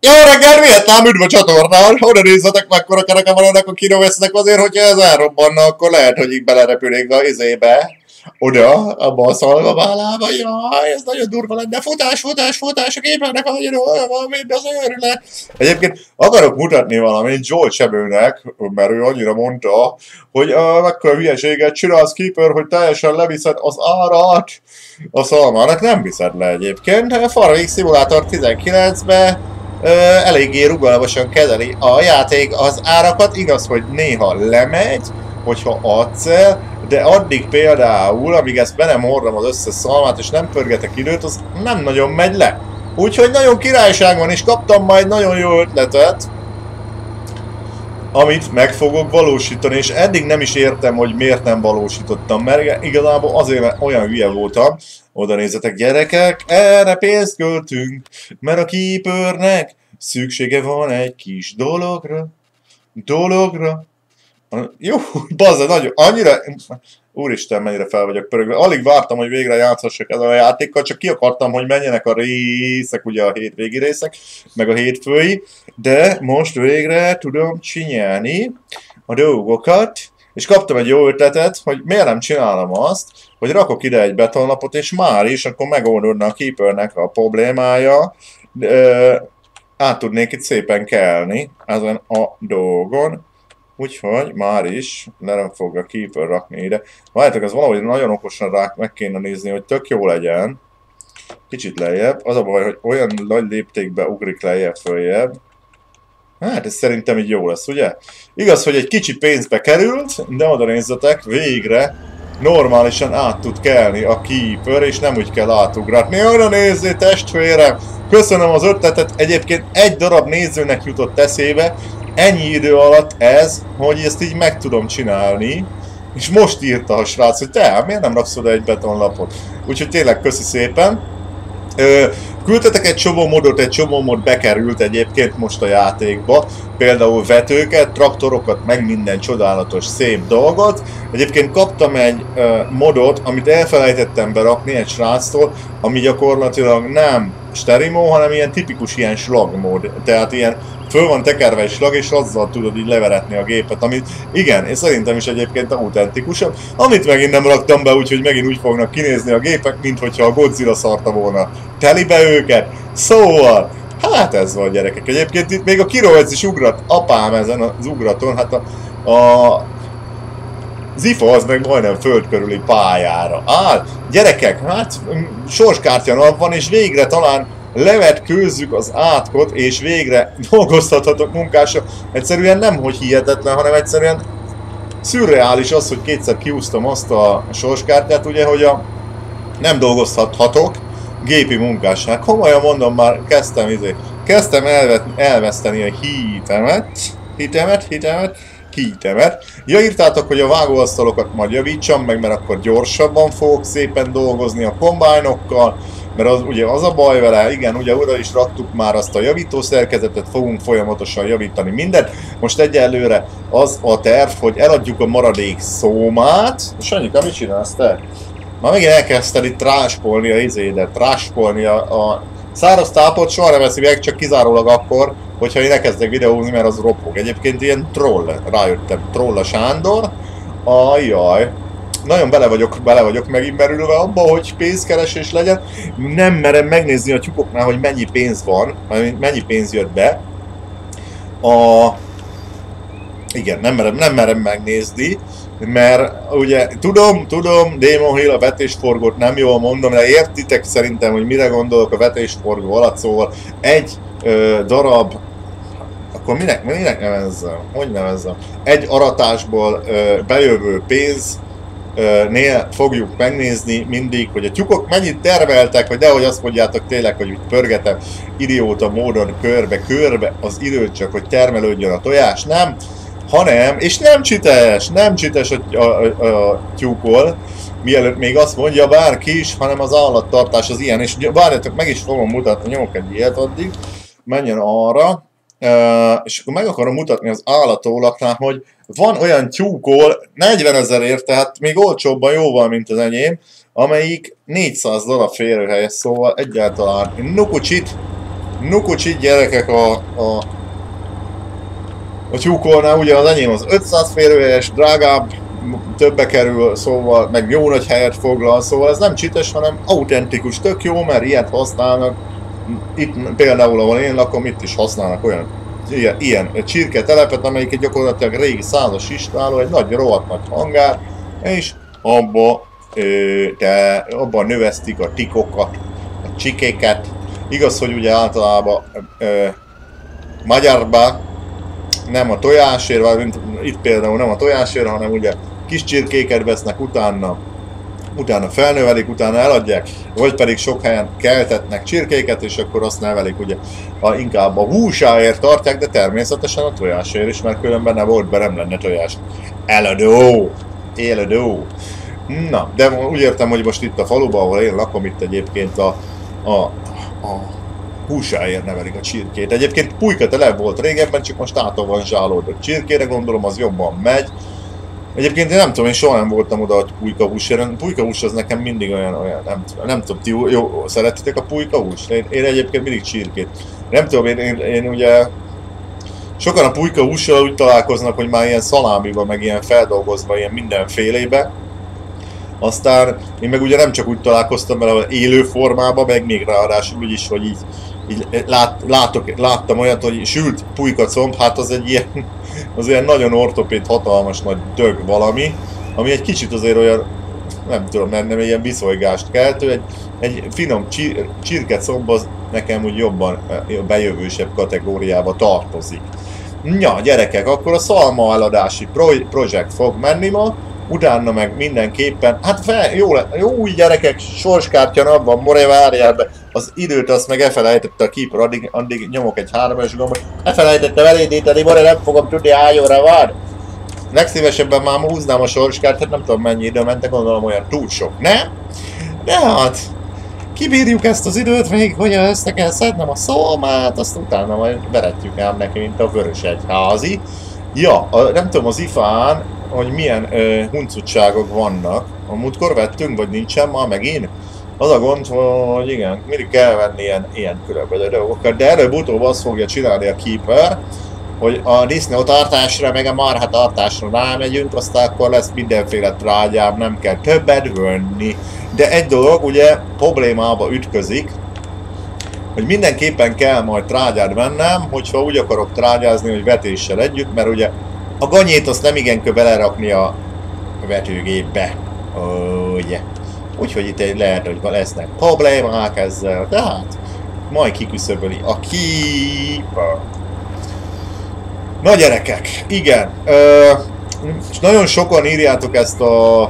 Jó reggel, Vietnám, üdv a csatornán! Oda nézzetek, mekkora kereke van ennek a kinovesznek azért, hogyha ez elrobbanna, akkor lehet, hogy így belerepülnék a izébe. Oda, abba a szalmaválába, jaj, ez nagyon durva lenne. Futás, futás, futás, a képernek valamit, az őrület. Egyébként akarok mutatni valamit Joel Sebőnek, mert ő annyira mondta, hogy mekkora hülyeséget csinálsz, Keeper, hogy teljesen leviszed az árat. A szalmának nem viszed le egyébként. Farming Simulator 19-be eléggé rugalmasan kezeli a játék az árakat, igaz, hogy néha lemegy, hogyha adsz el, de addig például, amíg ezt be nem hordom az összes szalmát, és nem pörgetek időt, az nem nagyon megy le. Úgyhogy nagyon királyság van, és kaptam majd nagyon jó ötletet, amit meg fogok valósítani, és eddig nem is értem, hogy miért nem valósítottam, mert igazából azért, mert olyan hülye voltam. Oda nézzetek, gyerekek, erre pénzt költünk, mert a Keepernek szüksége van egy kis dologra. Jó, bazza, nagyon, annyira, úristen, mennyire fel vagyok pörögve. Alig vártam, hogy végre játszhassak ezzel a játékkal, csak ki akartam, hogy menjenek a részek, ugye a hétvégi részek, meg a hétfői, de most végre tudom csinálni a dolgokat, és kaptam egy jó ötletet, hogy miért nem csinálom azt, hogy rakok ide egy betonlapot, és már is akkor megoldódna a Keepernek a problémája, át tudnék itt szépen kelni ezen a dolgon. Úgyhogy már is nem fog a Keeper rakni ide. Várjátok, ez valahogy nagyon okosan rá meg kéne nézni, hogy tök jó legyen. Kicsit lejjebb. Az a baj, hogy olyan nagy léptékbe ugrik lejjebb, följebb. Hát ez szerintem így jó lesz, ugye? Igaz, hogy egy kicsi pénzbe került, de oda nézzetek, végre normálisan át tud kelni a Keeper, és nem úgy kell átugratni. Oda nézzé, testvérem! Köszönöm az ötletet, egyébként egy darab nézőnek jutott eszébe, ennyi idő alatt ez, hogy ezt így meg tudom csinálni, és most írta a srác, hogy te, miért nem raksz oda egy betonlapot? Úgyhogy tényleg köszi szépen. Küldtetek egy csomó modot, egy csomó mod bekerült egyébként most a játékba, például vetőket, traktorokat, meg minden csodálatos szép dolgot. Egyébként kaptam egy modot, amit elfelejtettem berakni egy sráctól, ami gyakorlatilag nem sterimó, hanem ilyen tipikus ilyen slag mód, tehát ilyen föl van tekerve egy slag, és azzal tudod így leveretni a gépet, amit igen, és szerintem is egyébként autentikusabb, amit megint nem raktam be, úgyhogy megint úgy fognak kinézni a gépek, mint hogyha a Godzilla szarta volna telibe őket. Szóval, hát ez van, gyerekek. Egyébként itt még a Kirovec is ugrat, apám ezen az ugraton, hát az IFA az meg majdnem föld körüli pályára áll. Gyerekek, hát sorskártya nap van, és végre talán levetkőzzük az átkot, és végre dolgoztathatok munkásra. Egyszerűen nem, hogy hihetetlen, hanem egyszerűen szürreális az, hogy kétszer kiúztam azt a sorskártyát, ugye, hogy nem dolgozhatok gépi munkás. Hát komolyan mondom, már kezdtem elveszteni a hitemet. Ja, írtátok, hogy a vágóasztalokat majd javítsam meg, mert akkor gyorsabban fogok szépen dolgozni a kombájnokkal, mert az, ugye az a baj vele, igen, ugye oda is raktuk már azt a javítószerkezetet, fogunk folyamatosan javítani mindent. Most egyelőre az a terv, hogy eladjuk a maradék szómát. Sanyika, mit csinálsz te? Már megint elkezdted itt tráspolni a izédet, tráspolni a száraz tápot soha nem veszi meg, csak kizárólag akkor, hogyha én elkezdek videózni, mert az ropog. Egyébként ilyen troll, rájöttem, Troll a Sándor. Ajjaj. Nagyon bele vagyok megint merülve abba, hogy pénzkeresés legyen. Nem merem megnézni a tyúkoknál, hogy mennyi pénz van, mennyi pénz jött be. Igen, nem merem megnézni, mert ugye tudom, Demon Hill a vetésforgót nem jól mondom, de értitek szerintem, hogy mire gondolok a vetésforgó alatt, szóval egy darab, akkor minek nevezzem? Hogy nevezzem? Egy aratásból bejövő pénz, nél fogjuk megnézni mindig, hogy a tyúkok mennyit termeltek, hogy nehogy azt mondjátok tényleg, hogy pörgetem idióta módon körbe az időt, csak hogy termelődjön a tojás, nem, hanem, és nem csites a tyúkol, mielőtt még azt mondja bárki is, hanem az állattartás az ilyen, és várjátok, meg is fogom mutatni, nyomok egy ilyet addig, menjen arra, és akkor meg akarom mutatni az állatólaknál, hogy van olyan tyúkol 40 000-ért, tehát még olcsóbban jóval, mint az enyém, amelyik 400 darab férőhelyes, szóval egyáltalán nukucsit Nukucsi gyerekek a tyúkolnál, ugye az enyém az 500 férőhelyes, drágább, többe kerül, szóval, meg jó nagy helyet foglal, szóval ez nem csites, hanem autentikus, tök jó, mert ilyet használnak. Itt például, ahol én lakom, itt is használnak olyan ilyen csirketelepet, amelyik gyakorlatilag régi százas istálló, egy nagy rohadt nagy hangár, és abba növesztik a tikokat, a csikéket. Igaz, hogy ugye általában magyarba nem a tojásért, vagy itt például nem a tojásért, hanem ugye kis csirkéket vesznek, utána felnövelik, utána eladják, vagy pedig sok helyen keltetnek csirkéket, és akkor azt nevelik, ugye inkább a húsáért tartják, de természetesen a tojásért is, mert különben nem lenne tojás. Eladó. Na, de úgy értem, hogy most itt a faluban, ahol én lakom, itt egyébként a húsáért nevelik a csirkét. Egyébként pulyka volt régebben, csak most ától van zsálódott csirkére, gondolom az jobban megy. Egyébként én nem tudom, én soha nem voltam oda, hogy pulykahúsért. Pulykahús az nekem mindig olyan nem tudom, ti jó, szeretitek a pulykahúst? Én egyébként mindig csirkét. Nem tudom, én ugye... Sokan a pulykahússal úgy találkoznak, hogy már ilyen szalámiba, meg ilyen feldolgozva, ilyen mindenfélébe. Aztán én meg ugye nem csak úgy találkoztam vele élő formában, meg még ráadásul úgy is, hogy így láttam olyat, hogy sült pulykacomb, hát az egy ilyen nagyon ortopéd, hatalmas nagy dög valami, ami egy kicsit azért olyan, nem tudom, nem ilyen viszonygást keltő, egy finom csirkecomb az nekem úgy jobban bejövősebb kategóriába tartozik. Ja, gyerekek, akkor a szalma eladási projekt fog menni ma, utána meg mindenképpen, hát jó úgy gyerekek, sorskártya nap van, more várjál be, az időt azt meg elfelejtette a keeper, addig nyomok egy 3-as gombot, elfelejtettem elédíteni, more nem fogom tudni hány óra van. Legszívesebben már húznám a sorskártyát, nem tudom mennyi idő ment, gondolom olyan túl sok, nem? De hát, kibírjuk ezt az időt még, hogy össze kell szednem a szalmát, azt utána majd veretjük ám neki, mint a vörösegyházi. Ja, nem tudom az IFA-n, hogy milyen huncutságok vannak. A múltkor vettünk, vagy nincsen már megint? Az a gond, hogy igen, mindig kell venni ilyen különböző dolgokat, de előbb-utóbb azt fogja csinálni a keeper, hogy a disznótartásra, meg a marhatartásra rámegyünk, aztán akkor lesz mindenféle trágyám, nem kell többet venni. De egy dolog ugye problémába ütközik, hogy mindenképpen kell majd trágyát vennem, hogyha úgy akarok trágyázni, hogy vetéssel együtt, mert ugye a ganyét azt nem igen kell belerakni a vetőgépbe. Ugye. Úgyhogy itt lehet, hogy lesznek problémák ezzel, de hát majd kiküszöböli a keeper. Na gyerekek, igen. Nagyon sokan írjátok ezt a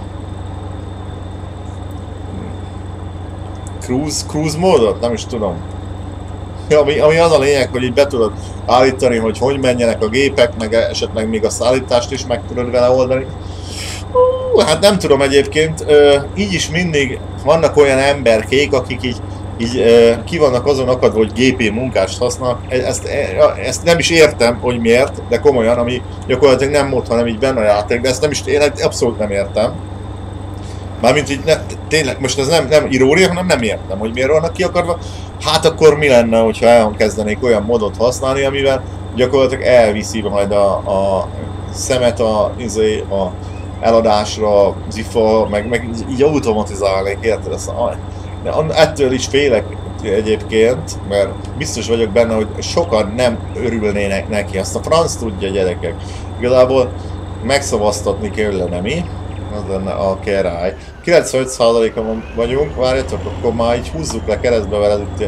cruise módot, nem is tudom. Ami az a lényeg, hogy így be tudod állítani, hogy menjenek a gépek, meg esetleg még a szállítást is meg tudod vele oldani. Hát nem tudom egyébként, így is mindig vannak olyan emberkék, akik így ki vannak azon akadva, hogy GP munkást használnak. Ezt nem is értem, hogy miért, de komolyan, ami gyakorlatilag nem mód, hanem így benne a játék, de ezt nem is, én abszolút nem értem. Mármint így, tényleg, most ez nem irónia, hanem nem értem, hogy miért vannak kiakadva. Hát akkor mi lenne, hogyha elkezdenék olyan modot használni, amivel gyakorlatilag elviszi majd a szemet a eladásra, az IFA, meg így automatizálnék, érted? Ettől is félek egyébként, mert biztos vagyok benne, hogy sokan nem örülnének neki, azt a franc tudja, gyerekek. Igazából megszavaztatni kellene mi, az lenne a király. 95%-on vagyunk, várjatok, akkor már így húzzuk le keresztbe veled itt.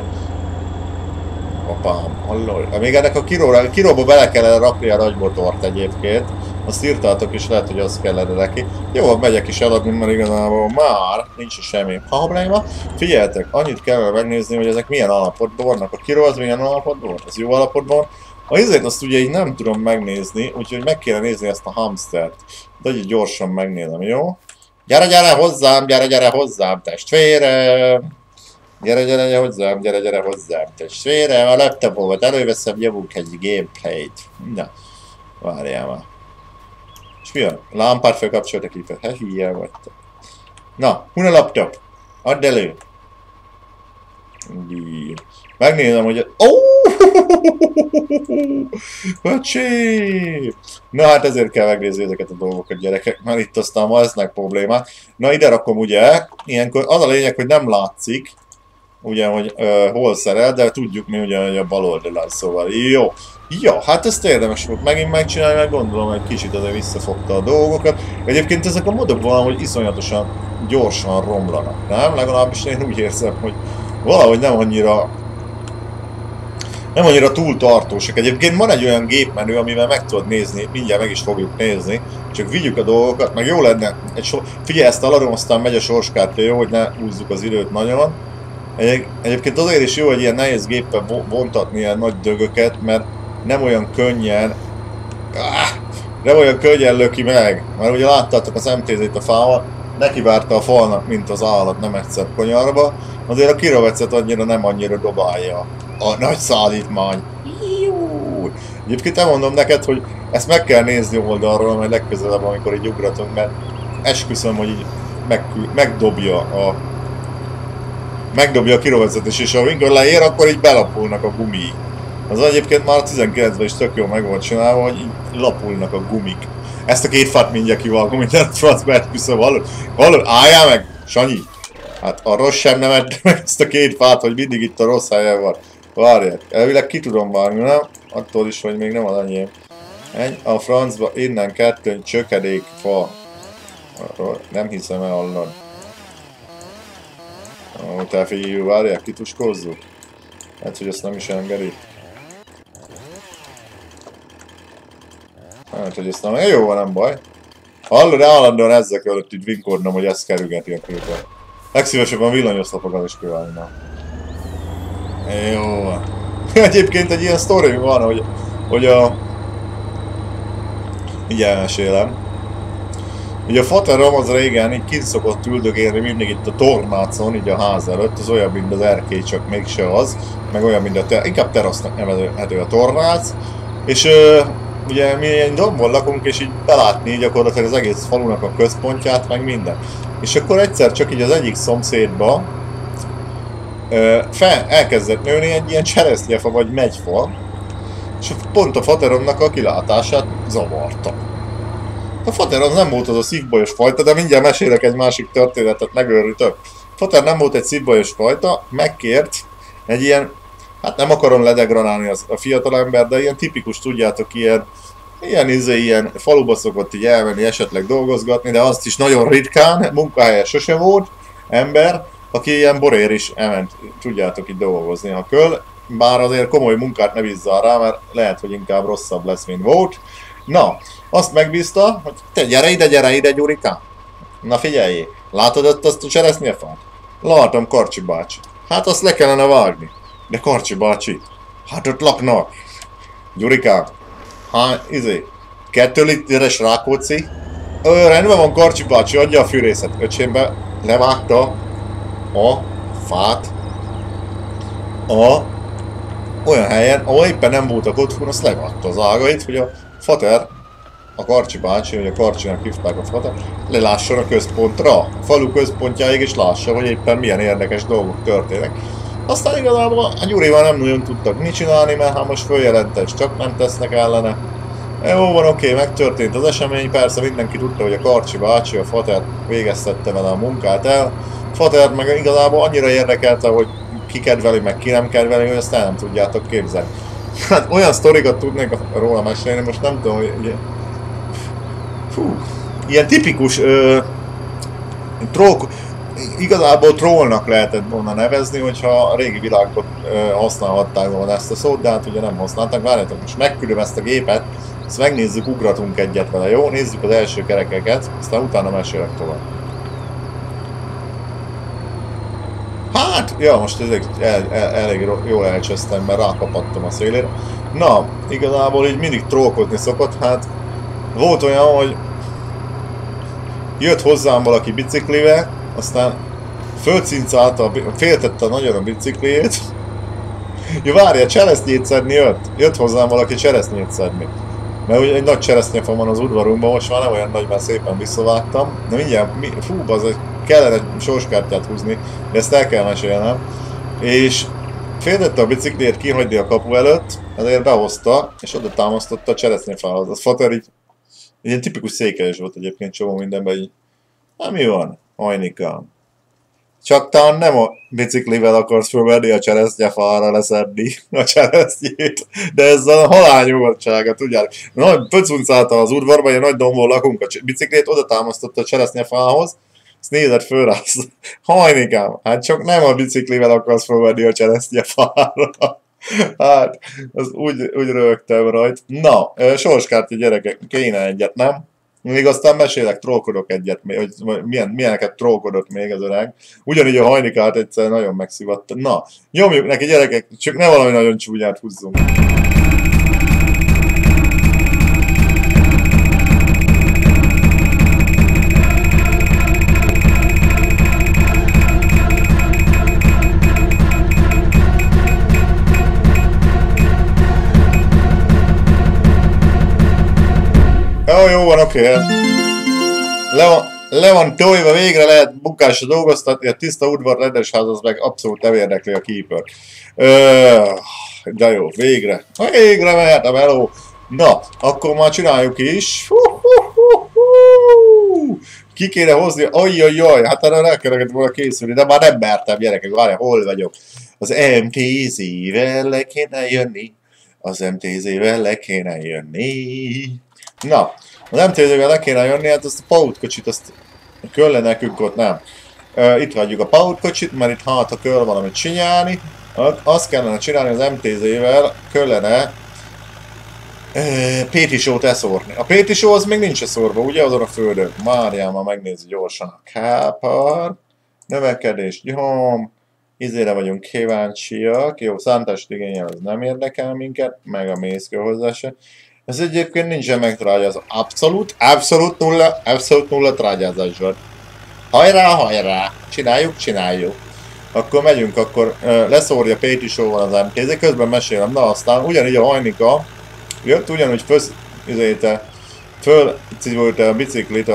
Apám, halló. Még ennek a kiróba bele kellene rakni a ragymotort egyébként. Azt írtátok is, lehet, hogy azt kellene neki. Jó, megyek is eladni, mert igazából már nincs semmi probléma. Figyeljetek, annyit kell megnézni, hogy ezek milyen állapotban vannak. A kiró az milyen állapotban van, az jó állapotban van. Azért azt ugye így nem tudom megnézni, úgyhogy meg kéne nézni ezt a hamstert. De így gyorsan megnézem, jó? Gyere hozzám, testvérem! Gyere hozzám, testvérem! A laptopomat előveszem, nyomunk egy gameplayt. Na, várjál már. És mi van? Lámpát felkapcsoltak ki fel. Hülye vagytok. Na, hol a laptop? Add elő! Megnézem, hogy... Öcsém! Na hát ezért kell megnézni ezeket a dolgokat, gyerekek, mert itt aztán ma lesznek problémák. Na ide rakom ugye, ilyenkor az a lényeg, hogy nem látszik, ugye, hogy hol szerel, de tudjuk mi ugye, hogy a bal oldalán, szóval jó. Ja, hát ezt érdemes volt megint megcsinálni, mert gondolom, hogy kicsit azért visszafogta a dolgokat. Egyébként ezek a modok valahogy iszonyatosan gyorsan romlanak, nem? Legalábbis én úgy érzem, hogy valahogy nem annyira túl tartósak. Egyébként van egy olyan gépmenü, amivel meg tudod nézni, mindjárt meg is fogjuk nézni, csak vigyük a dolgokat, meg jó lenne, figyelj, ezt aladom, aztán megy a sorskártya, jó, hogy ne húzzuk az időt nagyon. Egyébként azért is jó, hogy ilyen nehéz géppel vontatni ilyen nagy dögöket, mert nem olyan könnyen löki meg. Mert ugye láttátok az MTZ-t a fával, nekivárta a falnak, mint az állat, nem egyszer konyarba. Azért a kirovecet nem annyira dobálja a nagy szállítmány. Egyébként elmondom neked, hogy ezt meg kell nézni oldalról, majd legközelebb, amikor így ugratunk, mert esküszöm, hogy így megdobja a kirovezetés, és amikor leér, akkor így belapulnak a gumi. Az egyébként már a 19-ben is tök jó meg volt csinálva, hogy így lapulnak a gumik. Ezt a két fát mindjárt kivágom, mindent francba esküszöm, hallod? Álljál meg, Sanyi! Hát a rossz sem nem ette meg ezt a két fát, hogy mindig itt a rossz helyen van. Várják, elvileg ki tudom vágni, nem? Attól is, hogy még nem az enyém. A francba, innen kettőn csökedék fa. Nem hiszem el hallod. Ó, te figyelj, várják, kituskozzuk. Hát, hogy ezt nem is engedi. Hát, hogy ezt nem... Jó, nem baj. Hallod, állandóan ezzel kellett így vinkodnom, hogy ezt kerülgeti a képet. Legszívesebben villanyoszlapokat is kívánna. Jó. Egyébként egy ilyen sztori van, hogy a... Így elmesélem. Ugye a faterom az régen így kint szokott üldögélni mindig itt a tornácon, így a ház előtt, az olyan, mint az erkély, csak mégse az, meg olyan, mint inkább terasznak nevezhető a tornác, és ugye mi egy dombon lakunk, és így belátni gyakorlatilag az egész falunak a központját, meg minden. És akkor egyszer csak így az egyik szomszédba elkezdett nőni egy ilyen cseresznyefa vagy megyfa, és pont a fateromnak a kilátását zavarta. A fater az nem volt az a szívbajos fajta, de mindjárt mesélek egy másik történetet, megőrültök. Fater nem volt egy szívbajos fajta, megkért egy ilyen, hát nem akarom ledegranálni a fiatalember, de ilyen tipikus, tudjátok, ilyen faluba szokott így elmenni, esetleg dolgozgatni, de azt is nagyon ritkán, munkahelye sose volt, ember, aki ilyen borér is elment, tudjátok, itt dolgozni, ha köl, bár azért komoly munkát ne bízzál rá, mert lehet, hogy inkább rosszabb lesz, mint volt. Na, azt megbízta, hogy te gyere ide, Gyurikám. Na figyelj, látod ott azt a cseresznyefát? Látom, Karcsi bácsi. Hát azt le kellene vágni. De Karcsi bácsi, hát ott laknak. Gyurikám, 2 literes Rákóczi. Rendben van, Karcsi bácsi, adja a fűrészet. Öcsémbe levágta a fát olyan helyen, ahol éppen nem voltak otthon, azt levágta az ágait, hogy a fater, a Karcsi bácsi, vagy a Karcsinak hívták a fater, lelásson a központra, a falu központjáig, és lássa, hogy éppen milyen érdekes dolgok történnek. Aztán igazából a Gyurival nem nagyon tudtak mit csinálni, mert ha most följelente, és csak nem tesznek ellene. Jó van, oké, megtörtént az esemény, persze mindenki tudta, hogy a Karcsi bácsi, a fater végeztette vele a munkát el. Fater meg igazából annyira érdekelte, hogy ki kedveli, meg ki nem kedveli, hogy ezt el nem tudjátok képzelni. Hát olyan sztorikat tudnék róla mesélni, most nem tudom, hogy... ilyen tipikus igazából trollnak lehetett volna nevezni, hogyha a régi világban használhatták volna ezt a szót, de hát ugye nem használták. Várjátok, most megküldöm ezt a gépet, ezt megnézzük, ugratunk egyet vele, jó? Nézzük az első kerekeket, aztán utána mesélek tovább. Hát, ja, most elég jól elcsesztem, mert rákapattam a szélére. Na, igazából így mindig trollkodni szokott, hát volt olyan, hogy jött hozzám valaki biciklivel, aztán fölcincálta, féltette nagyon a bicikliét. Jó, várja, cseresznyét szedni jött hozzám valaki cseresznyét szedni. Mert ugye egy nagy cseresznyefa van az udvarunkban, most már nem olyan nagy, mert szépen visszavágtam. De mindjárt, kellene egy sorskártyát húzni, de ezt el kell mesélnem. És Féltette a biciklét kihagyni a kapu előtt, ezért behozta, és oda támasztotta a cseresznyefához. Az Fater így ilyen tipikus székelyes volt egyébként csomó mindenben, így. Na mi van, Hajnika? Csak talán nem a biciklivel akarsz fölvenni a cseresznyefára leszedni a cseresznyét, de ez a halálnyugodtsága, tudjátok. Nagy pöcuncálta az udvarba, ilyen nagy dombon lakunk a biciklét, oda támasztotta a cseresznyefához, ezt nézett föl rá, Hajnikám, hát csak nem a biciklivel akarsz fölvenni a cseresznyefára. Hát, az úgy rögtem rajt. Na, sorskártya gyerekek, kéne egyet, nem? Még aztán mesélek, trollkodok egyet, hogy milyeneket trollkodott még az öreg. Ugyanígy a Hajnikát egyszer nagyon megszivatta. Na, nyomjuk neki gyerekek, csak ne valami nagyon csúnyát húzzunk. Jó van, oké. Le van tojva, végre lehet bukásra dolgoztatni, a tiszta udvar rendesház az meg abszolút nem érdekli a keeper. De jó, végre. Végre mehet a meló. Na, akkor már csináljuk is. Ki kéne hozni? Ajjajjaj, hát erre el kellett volna készülni, de már nem mertem, gyerekek, várjál, hol vagyok? Az MTZ-vel le kéne jönni. Az MTZ-vel le kéne jönni. Na, az MTZ-vel le kéne jönni, hát azt a pautkocsit, azt kölle nekünk ott nem. Itt hagyjuk a pautkocsit, mert itt hát a kell valamit csinálni. Azt kellene csinálni az MTZ-vel, kellene PT-sót eszórni. A PT-só az még nincs eszórva, ugye, azon a földön. Várjál, már megnézzük gyorsan a kápar. Növekedés, gyom. Izére vagyunk kíváncsiak. Jó, szántest igényel, az nem érdekel minket, meg a mészkő hozzá se. Ez egyébként nincsen megtrágyázva. Abszolút nulla trágyázás van. Hajrá, hajrá! Csináljuk. Akkor megyünk, akkor leszórja PT-sóval az MTZ, közben mesélem. Na aztán ugyanígy a Hajnika jött, ugyanúgy fölcivolte a biciklit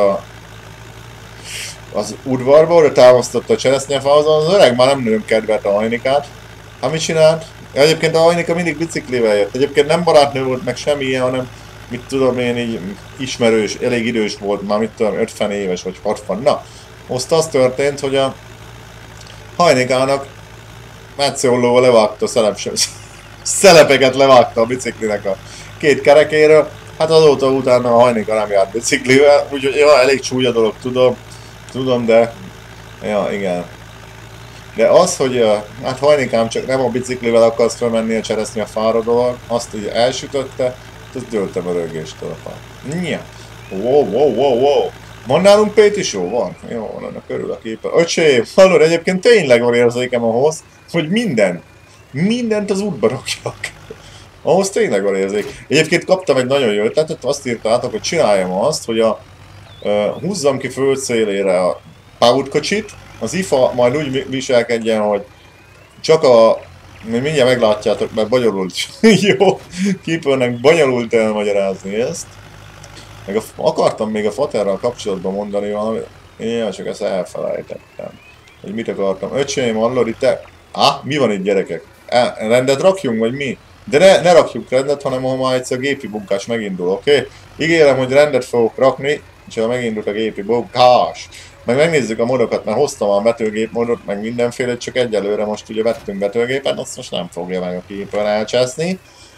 az udvarba, oda támasztotta a cseresznyefához, az öreg már nem nagyon kedvelt a Hajnikát. Hát mit csinált? Egyébként a Hajnika mindig biciklivel jött. Egyébként nem barátnő volt meg semmi ilyen, hanem mit tudom én, így ismerős, elég idős volt, már mit tudom, 50 éves vagy 60. Na, most az történt, hogy a Hajnikának metsziollóval levágta a szelepeket levágta a biciklinek a két kerekéről. Hát azóta utána a Hajnika nem járt biciklivel, úgyhogy ja, elég csúnya dolog, tudom, de ja, igen. De az, hogy hát Hajnikám csak nem a biciklivel akarsz felmenni a cseresznye a fára dolog, azt így elsütötte, azt dőltem a rögéstől a fát. Nya. Wow. Van nálunk PT-só? Van? Jó, annak örül a képen. Öcsém, hallod, egyébként tényleg van érzékem ahhoz, hogy mindent az útba rakjak. Ahhoz tényleg van érzék. Egyébként kaptam egy nagyon jó ötletet, azt írtátok, hogy csináljam azt, hogy húzzam ki föld szélére a pautkocsit, az IFA majd úgy viselkedjen, hogy csak mindjárt meglátjátok, mert bonyolult. Jó, Keepernek bonyolult elmagyarázni ezt. Meg akartam még a Faterral kapcsolatban mondani valamit. Én csak ezt elfelejtettem. Hogy mit akartam. Öcsém, hallod itt te? Mi van itt gyerekek? Rendet rakjunk, vagy mi? De ne rakjuk rendet, hanem ha már egyszer a gépi bunkás megindul, oké? Ígérem, hogy rendet fogok rakni, és ha megindult a gépi bunkás. Meg megnézzük a modokat, mert hoztam a vetőgép modot, meg mindenféle, csak egyelőre most ugye vettünk vetőgépet, azt most nem fogja meg a Keeper elcseszni.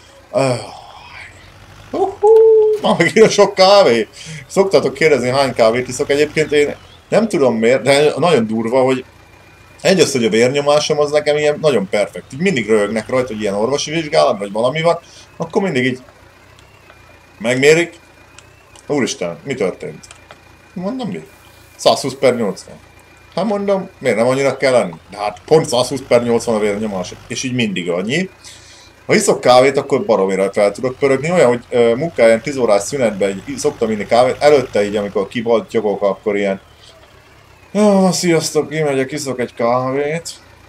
Már megint sok kávé. Szoktatok kérdezni, hány kávét iszok, egyébként én nem tudom miért, de nagyon durva, hogy az, hogy a vérnyomásom az nekem ilyen nagyon perfekt. Így mindig röhögnek rajta, hogy ilyen orvosi vizsgálat, vagy valami van, akkor mindig így megmérik. Úristen, mi történt? Mondom mi? 120/80. Hát mondom, miért nem annyira kell lenni? De hát pont 120/80 a vérnyomás, és így mindig annyi. Ha iszok kávét, akkor baromira fel tudok pörögni, olyan, hogy munkáján 10 órás szünetben szoktam inni kávét, előtte így, amikor kivaltyogok, akkor ilyen sziasztok, kimegyek, iszok egy kávét.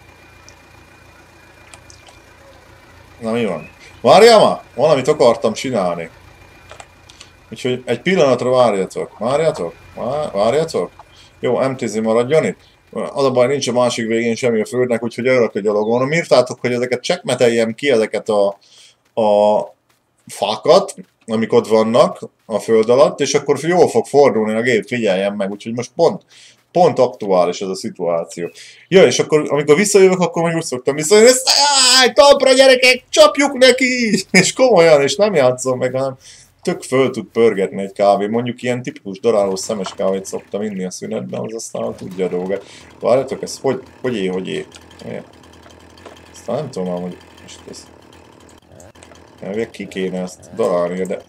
Na mi van? Várjál már! Valamit akartam csinálni. Úgyhogy egy pillanatra várjatok. Várjatok? Jó, MTZ maradjon itt. Az a baj, nincs a másik végén semmi a földnek, úgyhogy örök a gyalogon. Írtátok, hogy ezeket csekkmeteljem ki, ezeket a fákat, amik ott vannak a föld alatt, és akkor jól fog fordulni a gép, figyeljen meg, úgyhogy most pont aktuális ez a szituáció. Ja, és akkor, amikor visszajövök, akkor meg úgy szoktam visszajönni, talpra gyerekek, csapjuk neki! És komolyan, és nem játszom meg, hanem tök föl tud pörgetni egy kávé. Mondjuk ilyen tipikus darálós szemes kávét szoktam inni a szünetben, az aztán tudja a dolgát. Várjátok, ez hogy éj? Aztán nem tudom, hogy most ez... Elvileg ki kéne ezt darálni, de...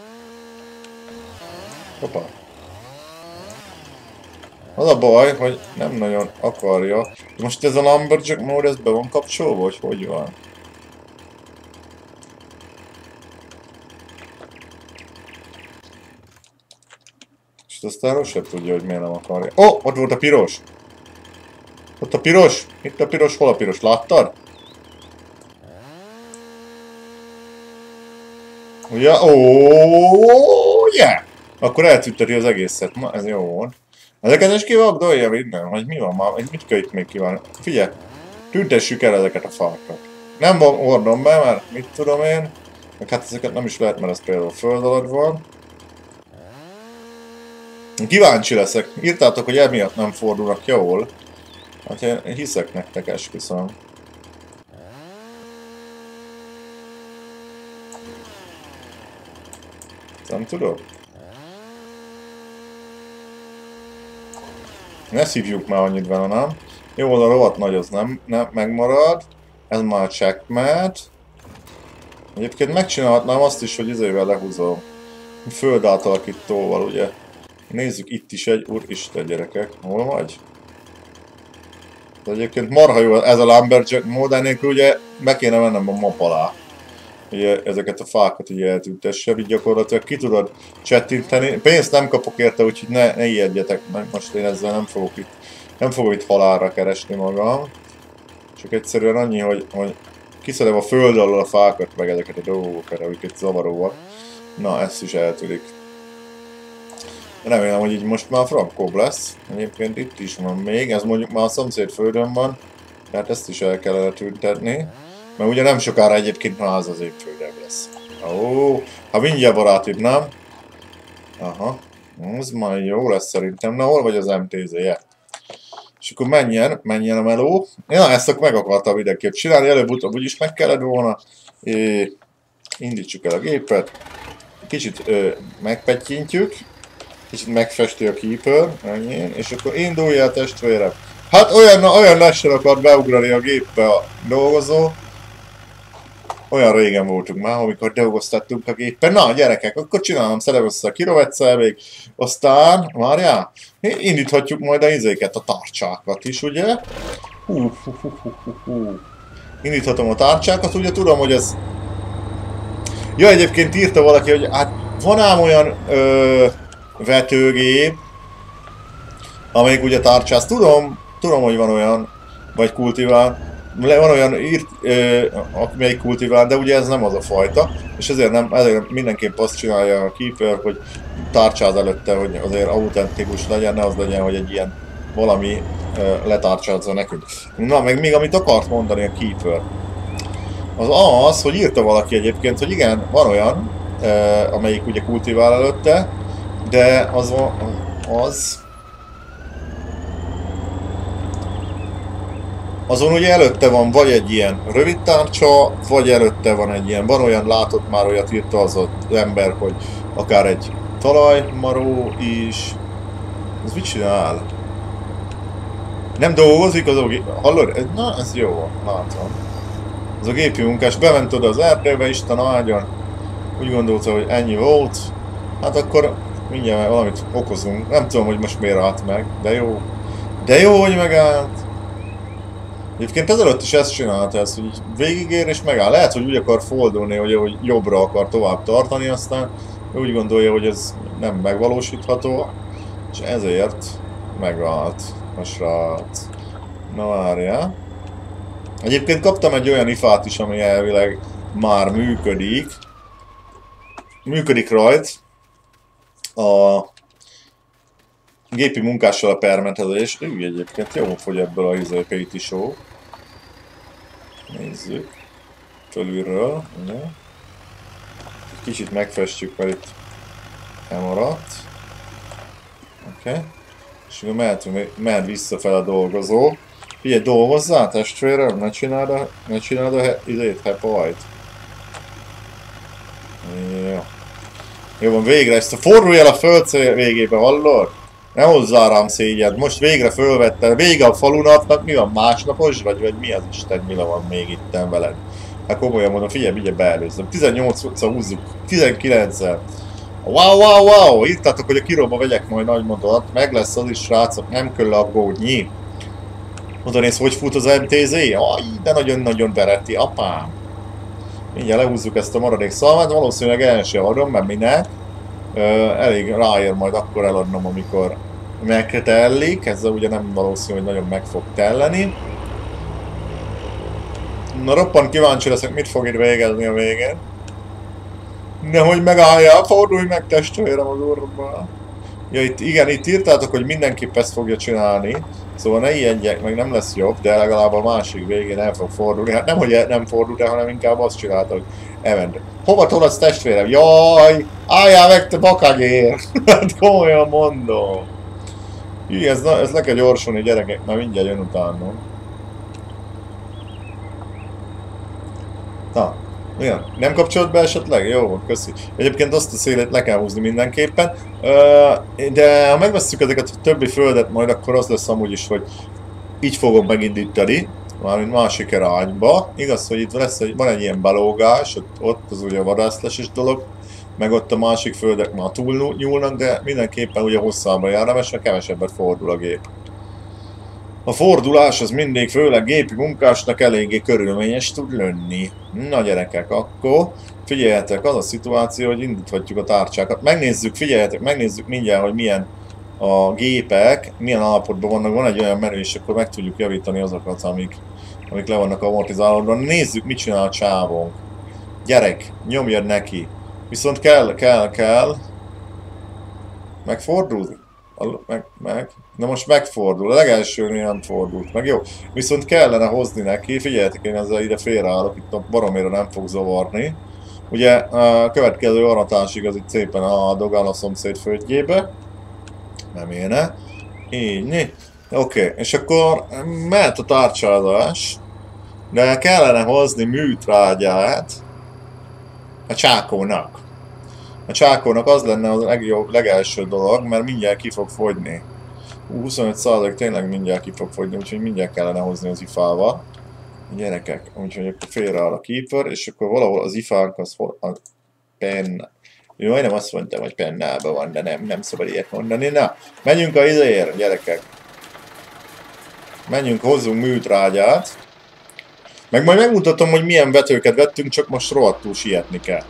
Hoppá. Az a baj, hogy nem nagyon akarja. Most ez a Lumberjack mód, ez be van kapcsolva, vagy hogy van? És aztán azt sem tudja, hogy miért nem akarja. Ó, ott volt a piros! Ott a piros! Itt a piros, hol a piros? Láttad? Ja, ó, yeah! Akkor eltűnteti az egészet. Na, ez jó volt. Ezeket is kivagdolja minden? Vagy mi van már? Mit kell itt még kívánni? Figyelj! Tüntessük el ezeket a fákat. Nem hordom be, mert mit tudom én. Meg hát ezeket nem is lehet, mert ez például föld alatt van. Kíváncsi leszek. Írtátok, hogy emiatt nem fordulnak jól. Hát én hiszek nektek, esküszöm. Nem tudod? Ne szívjuk már annyit vele, nem? Jó, a rovat nagy az nem megmarad. Ez már checkmate. Egyébként megcsinálhatnám azt is, hogy izével lehúzom. Föld átalakítóval, ugye. Nézzük itt is egy, úristen gyerekek. Hol vagy? De egyébként marha jó ez a Lumberjack mód, nélkül ugye be kéne mennem a map alá. Ugye ezeket a fákat ugye eltüntessem, így gyakorlatilag ki tudod csettinteni. Pénzt nem kapok érte, úgyhogy ne ijedjetek meg, most én ezzel nem fogok itt halálra keresni magam. Csak egyszerűen annyi, hogy kiszedem a föld alól a fákat, meg ezeket a dolgokat, amiket zavaróak. Na, ezt is eltűnik. Remélem, hogy így most már frankóbb lesz. Egyébként itt is van még, ez mondjuk már a szomszéd földön van. Tehát ezt is el kellene tüntetni. Mert ugye nem sokára egyébként már az az évföldebb lesz. Ó, ha mindjárt barátim, nem? Aha, ez már jó lesz szerintem. Na, hol vagy az MTZ-je? És akkor menjen a meló. Ja, ezt akkor meg akartam mindenképp csinálni, előbb-utóbb úgyis meg kellett volna. Indítsuk el a gépet. Kicsit megpettyintjük. Kicsit megfesti a keeper, ennyi, és akkor indulj el testvérem. Hát olyan lassan akart beugrani a gépbe a dolgozó. Olyan régen voltunk már, amikor dolgoztattunk a gépen. Na gyerekek, akkor csinálom, szedem össze a kirovegyszer még. Aztán, várjál, indíthatjuk majd a izéket, a tárcsákat is, ugye? Indíthatom a tárcsákat, ugye tudom, hogy ez... Ja, egyébként írta valaki, hogy hát van ám olyan vetőgép, amelyik ugye tárcsáz. Tudom, hogy van olyan, vagy kultivál. Van olyan amelyik kultivál, de ugye ez nem az a fajta, és ezért mindenképp azt csinálja a keeper, hogy tárcsáz előtte, hogy azért autentikus legyen, ne az legyen, hogy egy ilyen valami letárcsázza nekünk. Na, meg még amit akart mondani a keeper, az, hogy írta valaki egyébként, hogy igen, van olyan, amelyik ugye kultivál előtte, de azon ugye előtte van vagy egy ilyen rövid tárcsa, vagy előtte van egy ilyen, van olyan, látott már olyat, írta az ember, hogy akár egy talajmaró is. Ez mit csinál? Nem dolgozik az a gép... Hallod? Na, ez jó, látom. Ez a gépi munkás bement oda az erdőbe, Isten áldjon. Úgy gondolta, hogy ennyi volt. Hát akkor mindjárt valamit okozunk. Nem tudom, hogy most miért állt meg, de jó. De jó, hogy megállt. Egyébként ezelőtt is ezt csinálta, ezt, hogy végigér és megáll. Lehet, hogy úgy akar fordulni, hogy jobbra akar tovább tartani, aztán úgy gondolja, hogy ez nem megvalósítható, és ezért megállt a srác. Na várjál. Egyébként kaptam egy olyan ifát is, ami elvileg már működik. Működik rajt. Gépi munkással a permetezés. Egyébként jó fogy ebből a Pity Show. Nézzük. Fölülről. Ugye? Kicsit megfestjük, mert itt elmaradt. Oké. És akkor mehet visszafel a dolgozó. Figyelj, dolgozzál, testvérem, ne csináld a hepajt. Jó. Jó van, végre ezt a fordulj el a föld végébe, hallod? Ne hozzá rám szégyed, most végre fölvettem, vége a falunapnak, mi van, másnapos vagy mi az Isten, mi van még itten veled? Hát komolyan mondom, figyelj, mindjárt beelőzzem. 18-szor húzzuk, 19-szer. Wow, írtátok, hogy a kiróba vegyek majd nagy mondat, meg lesz az is, srácok, nem kell aggódni. Oda néz, hogy fut az MTZ? Aj, de nagyon-nagyon vereti, apám. Mindjárt lehúzzuk ezt a maradék szalmát, valószínűleg el sem adom, mert minek. Elég ráér majd akkor eladnom, amikor megtellik, ezzel ugye nem valószínű, hogy nagyon meg fog telleni. Na, roppant kíváncsi leszek, mit fog itt végezni a végén. Nehogy megálljál, fordulj meg, testvérem, az orrba. Ja, itt írtátok, hogy mindenképp ezt fogja csinálni. Szóval ne ijedjek, meg nem lesz jobb, de legalább a másik végén el fog fordulni. Hát nem, hogy nem fordult el, hanem inkább azt csinálta, hogy elment. Hova tolasz, testvérem? Jaj! Álljál meg, te bakagér! Hát komolyan mondom. Hű, ez le kell gyorsulni, gyerekek, már mindjárt jön utána. Na, milyen? Nem kapcsolt be esetleg? Jó van, köszi. Egyébként azt a szélét le kell húzni mindenképpen. De ha megvesszük ezeket a többi földet, majd akkor az lesz amúgy is, hogy így fogom megindítani, mármint másik irányba. Igaz, hogy itt van egy ilyen belógás, ott az ugye a vadászleses dolog, meg ott a másik földek már túl nyúlnak, de mindenképpen ugye hosszában érdemes, mert kevesebbet fordul a gép. A fordulás az mindig, főleg gépi munkásnak eléggé körülményes tud lenni. Na gyerekek, akkor figyeljetek, az a szituáció, hogy indíthatjuk a tárcsákat. Megnézzük, figyeljetek, megnézzük mindjárt, hogy milyen a gépek, milyen állapotban vannak. Van egy olyan menü, és akkor meg tudjuk javítani azokat, amik le vannak amortizálódva. Nézzük, mit csinál a csávónk. Gyerek, nyomjad neki. Viszont kell. Megfordul? Na most megfordul, a legelsőnél nem fordult meg, jó. Viszont kellene hozni neki, figyeljetek, én ezzel ide félreállok, itt a baromira nem fog zavarni. Ugye a következő aratásig az itt szépen a dogál a szomszéd földjébe. Nem éne. Így, oké, és akkor mehet a tárcsázás, de kellene hozni műtrágyát a csákónak. A csákónak az lenne a legelső dolog, mert mindjárt ki fog fogyni. 25% tényleg mindjárt ki fog fogyni, úgyhogy mindjárt kellene hozni az ifával. Gyerekek, úgyhogy akkor félreáll a keeper, és akkor valahol az ifánk az a penna. Jó, majdnem azt mondtam, hogy pennában van, de nem szabad ilyet mondani. Na, menjünk a izéért, gyerekek. Menjünk, hozzunk műtrágyát. Meg majd megmutatom, hogy milyen vetőket vettünk, csak most rohadtul sietni kell.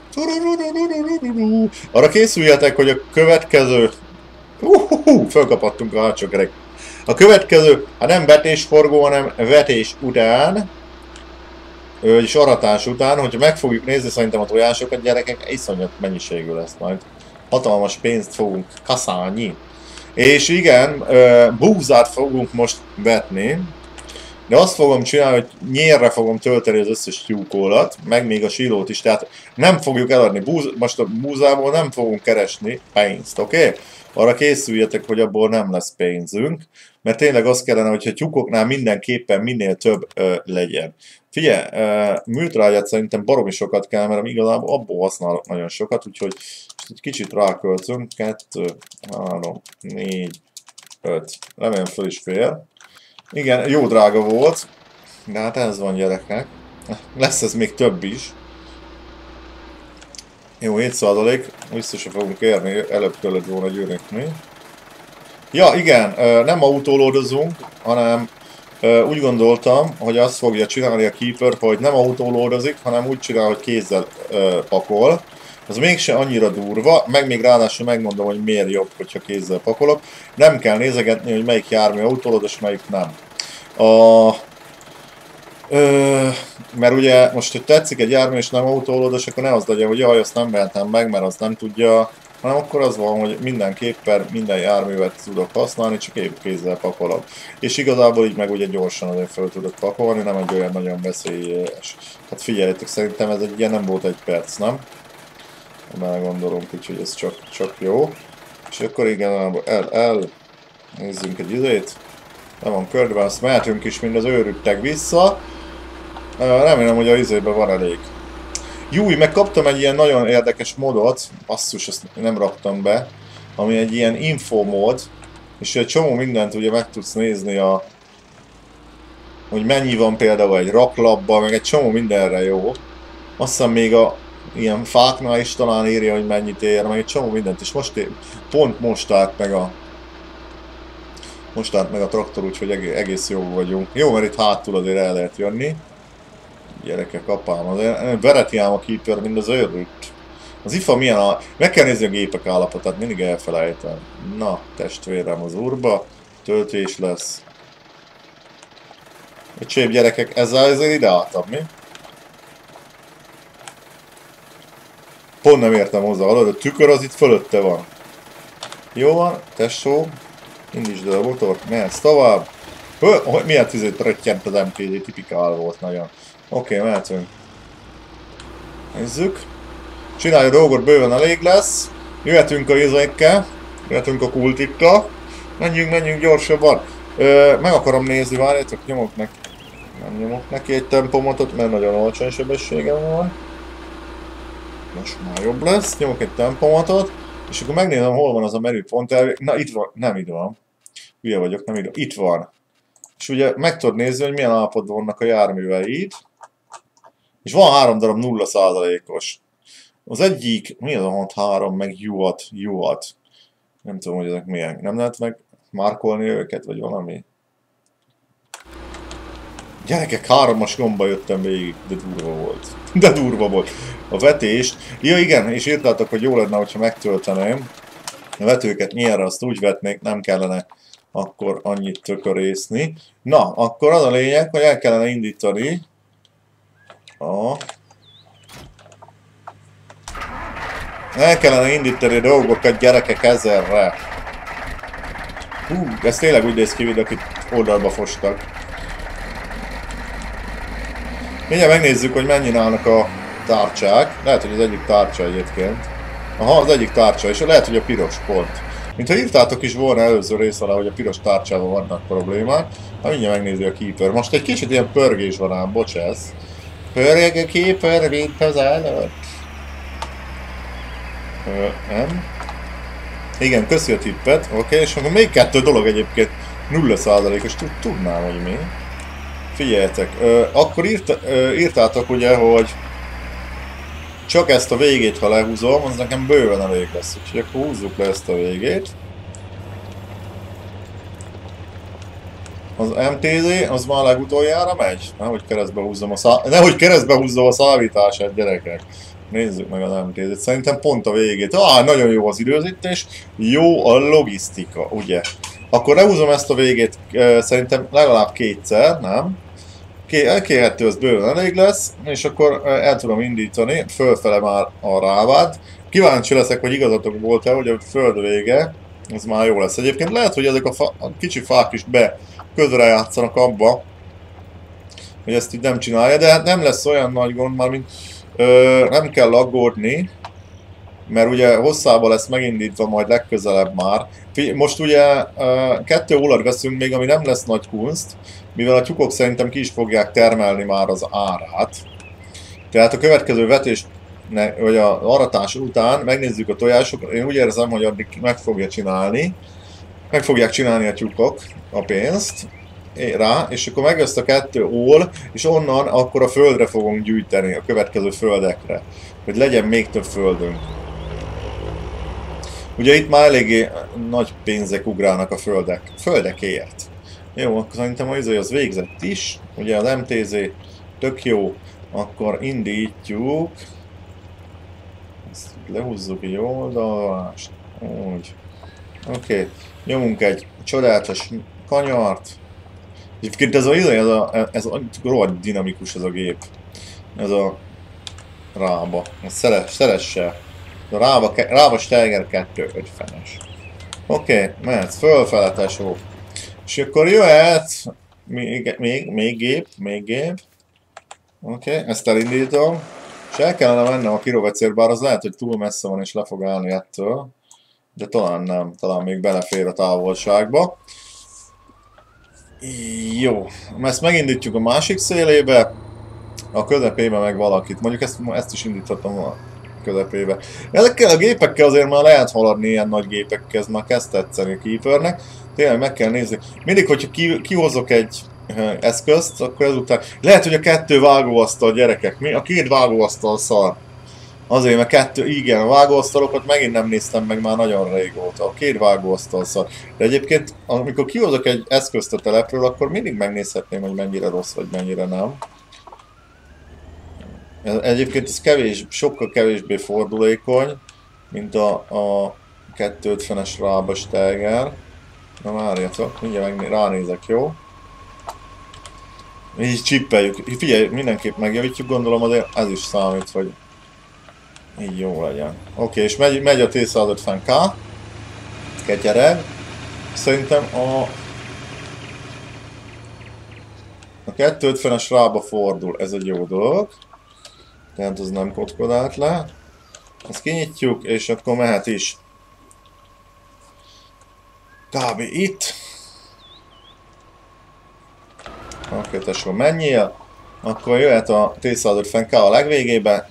Arra készüljetek, hogy a következő... Fölkapattunk a hátsó kerek. A következő, hát nem vetésforgó, hanem vetés után, és aratás után, hogyha meg fogjuk nézni szerintem a tojásokat, gyerekek, iszonyat mennyiségű lesz majd. Hatalmas pénzt fogunk kaszálni. És igen, búzát fogunk most vetni, de azt fogom csinálni, hogy nyérre fogom tölteni az összes tyúkólat, meg még a silót is, tehát nem fogjuk eladni, most a búzából nem fogunk keresni pénzt, oké? Arra készüljetek, hogy abból nem lesz pénzünk, mert tényleg az kellene, hogyha tyúkoknál mindenképpen minél több legyen. Figyelj, műtrágyát szerintem baromi sokat kell, mert igazából abból használok nagyon sokat, úgyhogy egy kicsit ráköltünk, 2, 3, 4, 5, remélem föl is fér. Igen, jó drága volt, de hát ez van, gyerekek. Lesz ez még több is. Jó, 7%, vissza se fogunk érni, előbb kellett volna gyűrökni. Ja, igen, nem autólódozunk, hanem úgy gondoltam, hogy azt fogja csinálni a keeper, hogy nem autólódozik, hanem úgy csinál, hogy kézzel pakol. Az mégse annyira durva, meg még ráadásul megmondom, hogy miért jobb, hogyha kézzel pakolok. Nem kell nézegetni, hogy melyik jármű autólódos, melyik nem. Mert ugye most, hogy tetszik egy jármű és nem autólódos, akkor ne az legyen, hogy jaj, azt nem vehetem meg, mert azt nem tudja hanem akkor az van, hogy mindenképpen minden járművet tudok használni, csak épp kézzel pakolom. És igazából így meg ugye gyorsan azért fel tudok pakolni, nem egy olyan nagyon veszélyes. Hát figyeljetek, szerintem ez egy ilyen nem volt egy perc, nem? Belegondolunk, úgyhogy ez csak jó. És akkor igen, nézzünk egy izét. Le van kördve, azt mehetünk is, mind az őrültek vissza. Remélem, hogy a izében van elég. Júj, megkaptam egy ilyen nagyon érdekes modot, basszus, ezt nem raktam be, ami egy ilyen info mód, és egy csomó mindent ugye meg tudsz nézni, hogy mennyi van például egy raklapban, meg egy csomó mindenre jó. Azt hiszem még a ilyen fáknál is talán írja, hogy mennyit ér, meg egy csomó mindent, és pont most állt meg a traktor, úgyhogy egész jó vagyunk. Jó, mert itt hátul azért el lehet jönni. Gyerekek, apám, azért vereti ám a keeper, mint az őrült. Az IFA milyen meg kell nézni a gépek állapotát, mindig elfelejtem. Na, testvérem az úrba, töltés lesz. Öcsém, gyerekek, ezzel azért ide álltam, mi? Pont nem értem hozzá, hallod, a tükör az itt fölötte van. Jó van, tesó, indítsd el a motort, mehetsz tovább. Milyen tüzét röttyent az MTZ, tipikál volt nagyon. Oké, mehetünk. Nézzük. Csinálja a dolgot, bőven elég lesz. Jöhetünk a izékkel. Jöhetünk a kultikkal. Menjünk gyorsabban. Meg akarom nézni, várjátok, nyomok neki. Nem nyomok neki egy tempomatot, mert nagyon alacsony sebességem van. Most már jobb lesz. Nyomok egy tempomatot. És akkor megnézem, hol van az a menüpont. Na, itt van. Nem itt van. Hülye vagyok, nem itt van. Itt van. És ugye meg tudod nézni, hogy milyen állapotban vannak a járműveid. És van 3 darab 0%-os. Az egyik, mi az a Hont 3, meg Juhat. Nem tudom, hogy ezek milyen. Nem lehet meg markolni őket, vagy valami? Gyerekek, 3-as gomba jöttem végig, de durva volt. De durva volt. A vetést. Ja igen, és írtátok, hogy jó lenne, hogyha megtölteném. A vetőket nyilván azt úgy vetnék, nem kellene akkor annyit tökörészni. Na, akkor az a lényeg, hogy el kellene indítani a dolgokat, gyerekek, 1000-re. Ez tényleg úgy néz ki, mint akit oldalba fostak. Mindjárt megnézzük, hogy mennyien állnak a tárcsák. Lehet, hogy az egyik tárcsa egyébként. Aha, az egyik tárcsa, és lehet, hogy a piros pont. Mintha írtátok is volna előző rész alá, hogy a piros tárcsával vannak problémák. Na, mindjárt megnézi a keeper. Most egy kicsit ilyen pörgés van ám, bocsász. Pörgek a keeper, mint az állat. Nem. Igen, köszi a tippet. Oké, és akkor még 2 dolog egyébként 0%-os, tudnám, hogy mi. Figyeljetek, akkor írtátok ugye, hogy csak ezt a végét, ha lehúzom, az nekem bőven elég lesz. Úgyhogy akkor húzzuk le ezt a végét. Az MTZ, az már legutoljára megy? Nehogy keresztbe húzzam a szállítását, gyerekek. Nézzük meg az MTZ-t. Szerintem pont a végét. Nagyon jó az időzítés, jó a logisztika, ugye? Akkor lehúzom ezt a végét szerintem legalább 2-szer, nem? Elkérhető, az bőven elég lesz, és akkor el tudom indítani, fölfele már a rávád. Kíváncsi leszek, hogy igazatok volt-e, hogy a föld vége, az már jó lesz. Egyébként lehet, hogy ezek a kicsi fák is közre játszanak abba, hogy ezt így nem csinálja, de hát nem lesz olyan nagy gond, már mint nem kell aggódni, mert ugye hosszában lesz megindítva majd legközelebb már. Most ugye 2 ólart veszünk még, ami nem lesz nagy kunst, mivel a tyúkok szerintem ki is fogják termelni már az árát. Tehát a következő vetés, vagy az aratás után megnézzük a tojásokat, én úgy érzem, hogy addig meg fogják csinálni a tyúkok a pénzt rá, és akkor megössz a 2 ól, és onnan akkor a földre fogunk gyűjteni, a következő földekre, hogy legyen még több földünk. Ugye itt már eléggé nagy pénzek ugrálnak a földekért. Jó, akkor szerintem az végzett is. Ugye az MTZ tök jó. Akkor indítjuk. Ezt lehúzzuk egy oldalast. Úgy. Oké. Nyomunk egy csodálatos kanyart. Egyébként ez a rohadt dinamikus ez a gép. Ez a rába. Szeresse. A Ráva Steiger 250-es. Oké, mehetsz fölfele, tesó. És akkor jöhet... Még gép. Oké, ezt elindítom. És el kellene mennem a kirovecér, bár az lehet, hogy túl messze van és le fog állni ettől. De talán nem, talán még belefér a távolságba. Jó, ezt megindítjuk a másik szélébe, a közepébe meg valakit. Mondjuk ezt is indíthatom a közepébe. Ezekkel a gépekkel azért már lehet haladni, ilyen nagy gépekkel, ez már kezd tetszeni a Keepernek. Tényleg meg kell nézni. Mindig, hogyha kihozok egy eszközt, akkor ezután... Lehet, hogy a 2 vágóasztal, gyerekek. Mi? A 2 vágóasztal szar. Azért, mert 2, igen, a vágóasztalokat megint nem néztem meg már nagyon régóta. A 2 vágóasztal szar. De egyébként, amikor kihozok egy eszközt a telepről, akkor mindig megnézhetném, hogy mennyire rossz, vagy mennyire nem. Egyébként ez sokkal kevésbé fordulékony, mint a 250-es Rába Steiger. Na várjatok, mindjárt ránézek, jó? Így csippeljük. Figyelj, mindenképp megjavítjuk, gondolom azért ez is számít, hogy így jó legyen. Oké, és megy a T150K. Ketyereg. Szerintem a 250-es Rába fordul, ez egy jó dolog. Tehát az nem kotkodált le. Ezt kinyitjuk, és akkor mehet is. Kb. Itt. Oké, tesó, menjél. Akkor jöhet a T150K a legvégébe.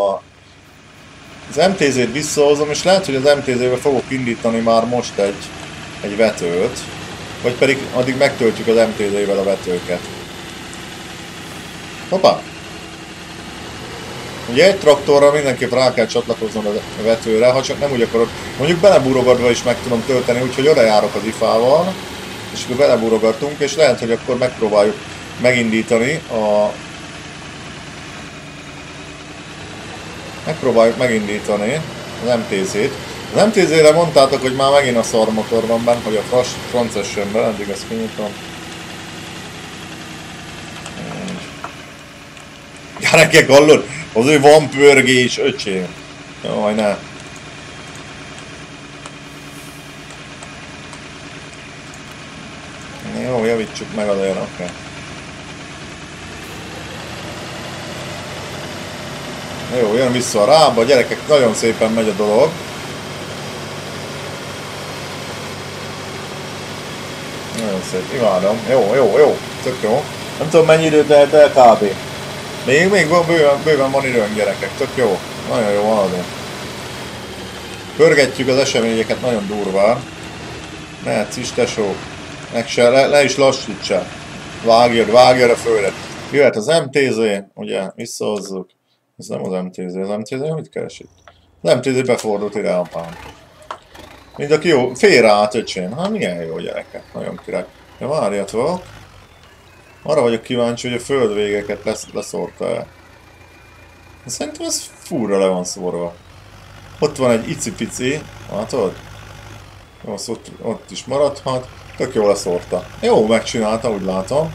Az MTZ-t visszahozom, és lehet, hogy az MTZ-be fogok indítani már most egy vetőt. Vagy pedig addig megtöltjük az MTZ-vel a vetőket. Hoppá! Ugye egy traktorral mindenképp rá kell csatlakoznom a vetőre, ha csak nem úgy akarod. Mondjuk belebúrogatva is meg tudom tölteni, úgyhogy oda járok az ifával. És akkor belebúrogatunk, és lehet, hogy akkor megpróbáljuk megindítani az MTZ-t. Az MTZ-re mondtátok, hogy már megint a szarmotor van benne, hogy a franc essen be, eddig ezt kinyitom. Gyerekek, hallod? Azért van pörgés, öcsém. Jaj, ne. Jó, javítsuk meg azért, oké. Jó, jön vissza a Rába, gyerekek, nagyon szépen megy a dolog. Nagyon szép, imádom. Jó, tök jó. Nem tudom mennyi időt lehet el kb. Még van, bőven van időnk, gyerekek, tök jó. Nagyon jó haladunk. Pörgetjük az eseményeket nagyon durván. Mehetsz is, tesó. Le is lassítsa. Vágjad a földet. Jöhet az MTZ, ugye, visszahozzuk. Ez nem az MTZ, az MTZ mit keres itt? Az MTZ befordult ide apám. Mind aki jó, félre állt, öcsém. Hát milyen jó gyerekek, nagyon király. Ja, várjatok. Arra vagyok kíváncsi, hogy a földvégeket leszórta el. Szerintem ez fúra le van szórva. Ott van egy icipici, látod? Jó, ott is maradhat. Tök jól leszórta. Jó, megcsinálta, úgy látom.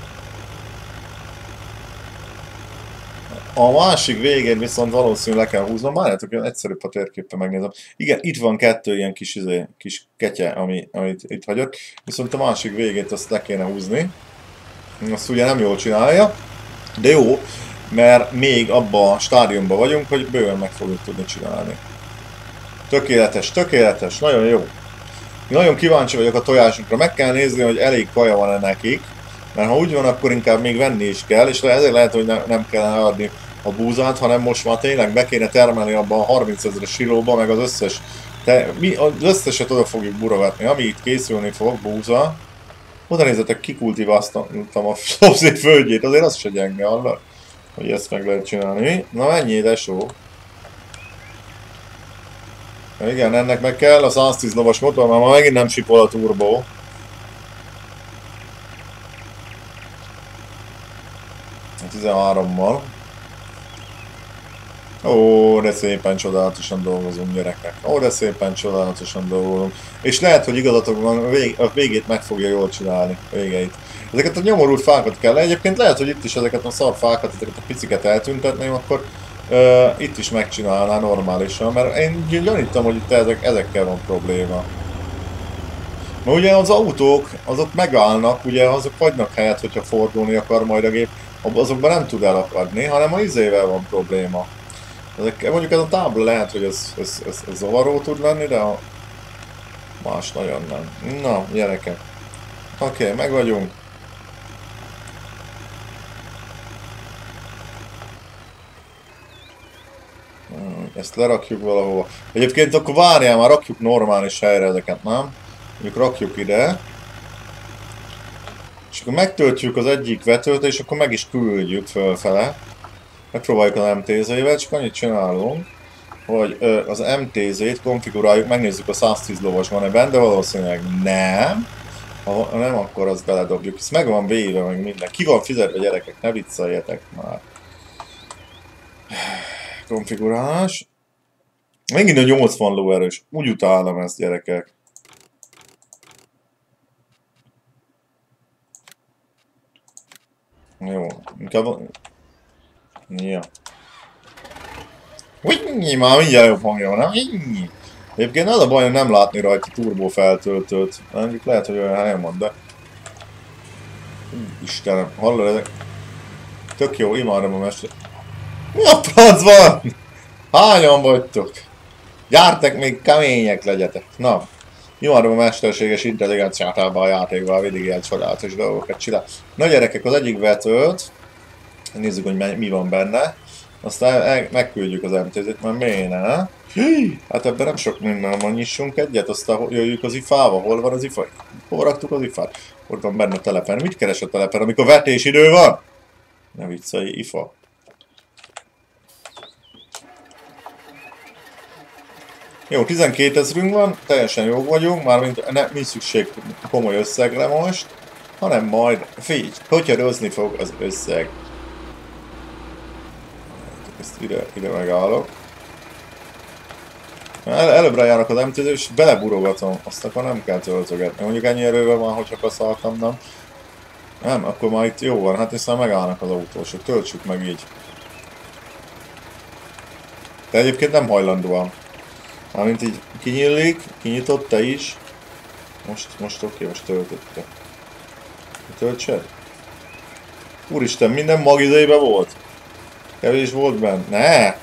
A másik végén viszont valószínűleg le kell húznom. Várjátok, olyan egyszerűbb a térképpen megnézem. Igen, itt van 2 ilyen kis ketye, amit itt hagyott. Viszont a másik végét azt le kéne húzni. Azt ugye nem jól csinálja. De jó, mert még abban a stádiumban vagyunk, hogy bőven meg fogjuk tudni csinálni. Tökéletes, nagyon jó. Nagyon kíváncsi vagyok a tojásokra. Meg kell nézni, hogy elég kaja van-e nekik. Mert ha úgy van, akkor inkább még venni is kell, és ezért lehet, hogy nem kellene adni a búzát, hanem most már tényleg be kéne termelni abban a 30 000-es silóba, meg az összes... az összeset oda fogjuk burogatni, ami itt készülni fog, búza. Oda nézzetek, kikultiváltam a szomszéd földjét, azért az se gyenge, hallod? Hogy ezt meg lehet csinálni. Na mennyi, tesó? Igen, ennek meg kell a 110 lovas motor, mert ma megint nem sipol a turbó. A 13-mal. Ó, de szépen csodálatosan dolgozunk, gyerekek. Ó, de szépen csodálatosan dolgozunk. És lehet, hogy igazatok van, a végét meg fogja jól csinálni, a végeit. Ezeket a nyomorult fákat kell. Egyébként lehet, hogy itt is ezeket a szar fákat, ezeket a piciket eltüntetném, akkor Itt is megcsinálná normálisan, mert én gyanítom, hogy itt ezekkel van probléma. Mert ugye az autók, azok megállnak, ugye azok hagynak helyet, hogyha fordulni akar majd a gép, azokban nem tud elakadni, hanem a izével van probléma. Mondjuk ez a tábla lehet, hogy ez zavaró tud lenni, de más nagyon nem. Na, gyerekek. Oké, meg vagyunk. Ezt lerakjuk valahova. Egyébként akkor várjál, már rakjuk normális helyre ezeket, nem? Mondjuk rakjuk ide. És akkor megtöltjük az egyik vetőt, és akkor meg is küldjük fölfele. Megpróbáljuk az MTZ-vel, csak annyit csinálunk, hogy az MTZ-t konfiguráljuk, megnézzük a 110 lovas van-e benne, de valószínűleg nem. Ha nem, akkor azt beledobjuk. Ez meg van véve, meg minden. Ki van fizetve, gyerekek, ne vicceljetek már. Konfigurálás. Megint a 80 lóerős. Úgy utálom ezt, gyerekek. Jó, inkább... Ja. Vinnyi, már mindjárt jobb hangja van, nem? Vinnyi. Egyébként az a baj, hogy nem látni rajta turbo feltöltőt. Mondjuk lehet, hogy olyan helyen van, de... Istenem, hallod ezek? Tök jó, imádom a mester. Mi a franc van? Hányan vagytok? Gyártek, még kemények legyetek. Na, imádom a mesterséges intelligenciát ebben a játékban, mindig ilyen csodálatos dolgokat csinál. Na gyerekek, az egyik vetőt, nézzük, hogy mi van benne. Aztán megküldjük az MTZ-t, mert miért ne? Hát ebben nem sok minden van, nyissunk egyet, aztán jöjjük az ifába. Hol van az ifa? Hol raktuk az ifát? Ott van benne a telepen. Mit keres a telepen, amikor vetésidő van? Ne viccelj, ifa. Jó, 12 ezrünk van, teljesen jó vagyunk, mármint nincs szükség komoly összegre most, hanem majd, figyelj, potyadozni fog az összeg. Ezt ide megállok. Előbbre járok az MTZ, és beleburogatom, azt akkor nem kell töltögetni. Mondjuk ennyi erővel van, hogyha kaszáltam, nem? Nem, akkor már itt jó van, hát hiszen megállnak az autósok, töltsük meg így. De egyébként nem hajlandóan. Mármint így kinyílik, kinyitott te is. Most oké, most töltötte. Töltsed? Úristen, minden magizébe volt? Kevés volt benne? Ne!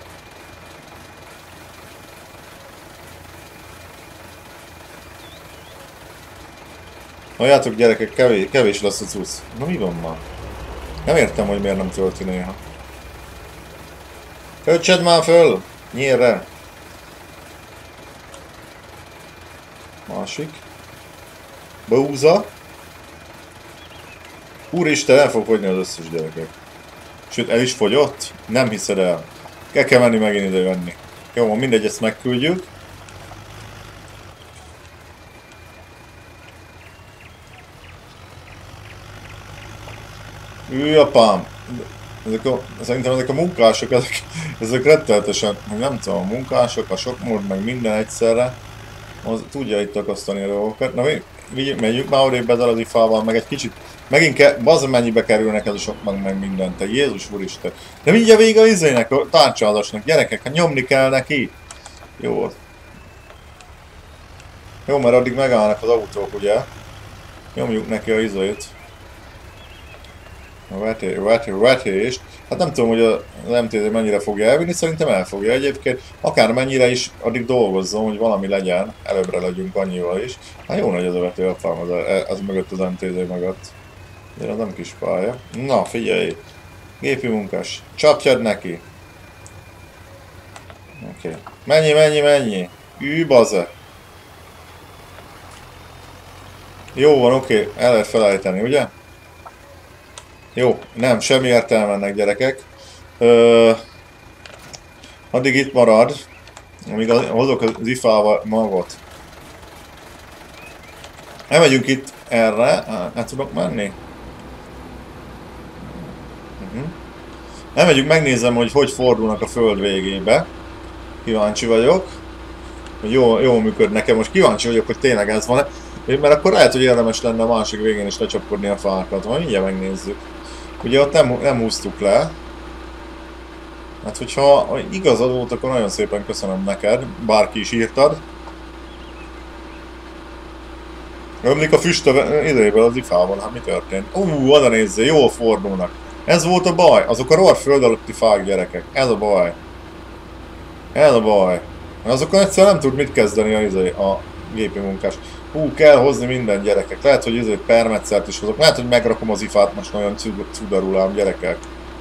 Halljátok gyerekek, kevés lesz a cucc. Na mi van ma? Nem értem, hogy miért nem tölti néha. Töltsed már föl! Nyírre! Másik. Búza. Úristen, el fog fogyni az összes gyerekek. Sőt, el is fogyott? Nem hiszed el. Kell menni megint ide venni. Jó, mindegy, ezt megküldjük. Apám! Szerintem ezek a munkások, ezek rettenetesen, nem tudom, a munkások, a sok mód, meg minden egyszerre, az tudja itt akasztani a dolgokat. Na menjünk már odébb ezzel az ifával, meg egy kicsit, megint bazd mennyibe kerülnek ez a sok meg mindent, te Jézus úristen. De mindjárt vége a izének, a tárcsázasnak, gyerekek, hát nyomni kell neki. Jó. Jó, mert addig megállnak az autók, ugye? Nyomjuk neki a izét. A vetést. Hát nem tudom, hogy az MTZ mennyire fogja elvinni, szerintem el fogja egyébként. Akár mennyire is addig dolgozzon, hogy valami legyen, előbbre legyünk annyival is. Hát jó nagy az a vető, apám, az mögött az MTZ mögött. De az nem kis pálya. Na, figyelj! Gépi munkás, csapjad neki! Oké. Mennyi! Baze! Jó van, oké, el lehet felejteni, ugye? Jó, nem, semmi értelme ennek, gyerekek. Addig itt marad, amíg hozok az ifával magot. Elmegyünk itt erre, át tudok menni? Elmegyünk, megnézem, hogy fordulnak a föld végébe. Kíváncsi vagyok, hogy jól működ nekem. Most kíváncsi vagyok, hogy tényleg ez van-e. Mert akkor lehet, hogy érdemes lenne a másik végén is lecsapkodni a fákat. Majd mindjárt megnézzük. Ugye ott nem húztuk le. Hát, hogyha igazad volt, akkor nagyon szépen köszönöm neked, bárki is írtad. Ömlik a füst idejéből az ifában, hát mi történt? Oda nézzél, jól fordulnak. Ez volt a baj, azok a rohadt föld alatti fák, gyerekek. Ez a baj. Ez a baj. Azokkal egyszerűen nem tud mit kezdeni a gépi munkás. Kell hozni minden, gyerekek. Lehet, hogy permetszert is hozok. Lehet, hogy megrakom az ifát most nagyon cudarulám, gyerekek.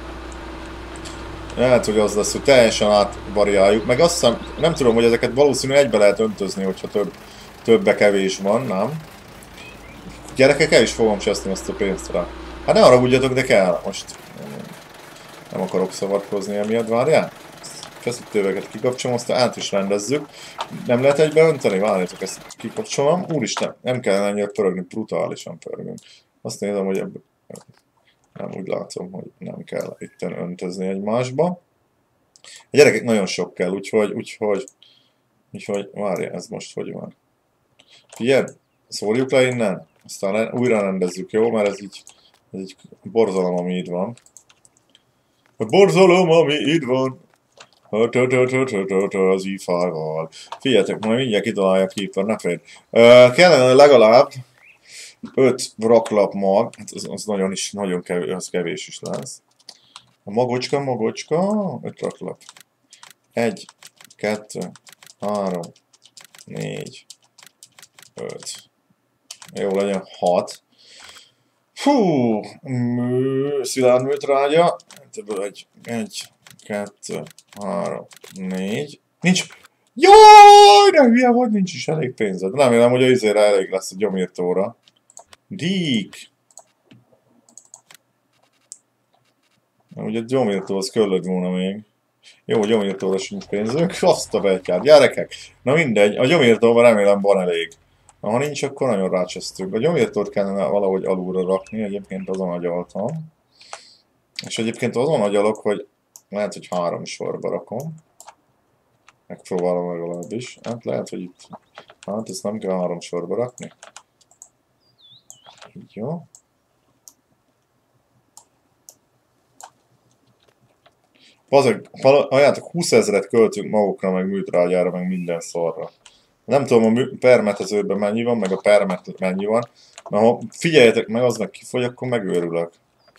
Lehet, hogy az lesz, hogy teljesen átvariáljuk. Meg azt hiszem, nem tudom, hogy ezeket valószínűleg egybe lehet öntözni, hogyha többe kevés van, nem? Gyerekek, el is fogom cseszni azt a pénzt rá. Hát ne haragudjatok, de kell. Most nem akarok szavatkozni emiatt, várjál? Feszítőveket kikapcsolom, aztán át is rendezzük. Nem lehet egybe önteni? Várjátok, ezt kikapcsolom. Úristen, nem kellene ennyire pörögni, brutálisan pörögünk. Azt nézem, hogy ebből... Nem, úgy látom, hogy nem kell itten öntözni egymásba. A gyerekek nagyon sok kell, úgyhogy várja, ez most hogy van. Figyelj, szórjuk le innen, aztán újra rendezzük, jó? Mert ez így borzalom, ami itt van. A borzalom, ami itt van. Az ifával. Figyeljetek, majd mindjárt kitalálják Keeper, ne félj. Kellene legalább 5 raklap mag, hát az nagyon kevés, az kevés is lesz. A magocska, 5 raklap. 1, 2, 3, 4, 5. Jó legyen 6. Hú, szilárd műtrágya. Ebből 1, 2, 3, 4. Nincs. Jaj, de hülye vagy, nincs is elég pénzed. Remélem, hogy a izére elég lesz a gyomírtóra. Dík! Ugye a gyomírtóhoz köllöd volna még. Jó, a gyomírtóra sincs pénzünk. Azt a betyát, gyerekek! Na mindegy, a gyomírtóban remélem van elég. Ha nincs, akkor nagyon rácsesztünk. A gyomírtót kellene valahogy alulra rakni, egyébként azon agyaltam. És egyébként azon agyalok, hogy lehet, hogy 3 sorba rakom. Megpróbálom legalábbis. Hát lehet, hogy itt... Hát ezt nem kell 3 sorba rakni. Így jó. Halljátok, 20 000-et költünk magukra, meg műtrágyára, meg minden szarra. Nem tudom, a permetezőben mennyi van, meg a permet mennyi van. Na, ha figyeljetek meg, az meg kifogy, akkor megőrülök.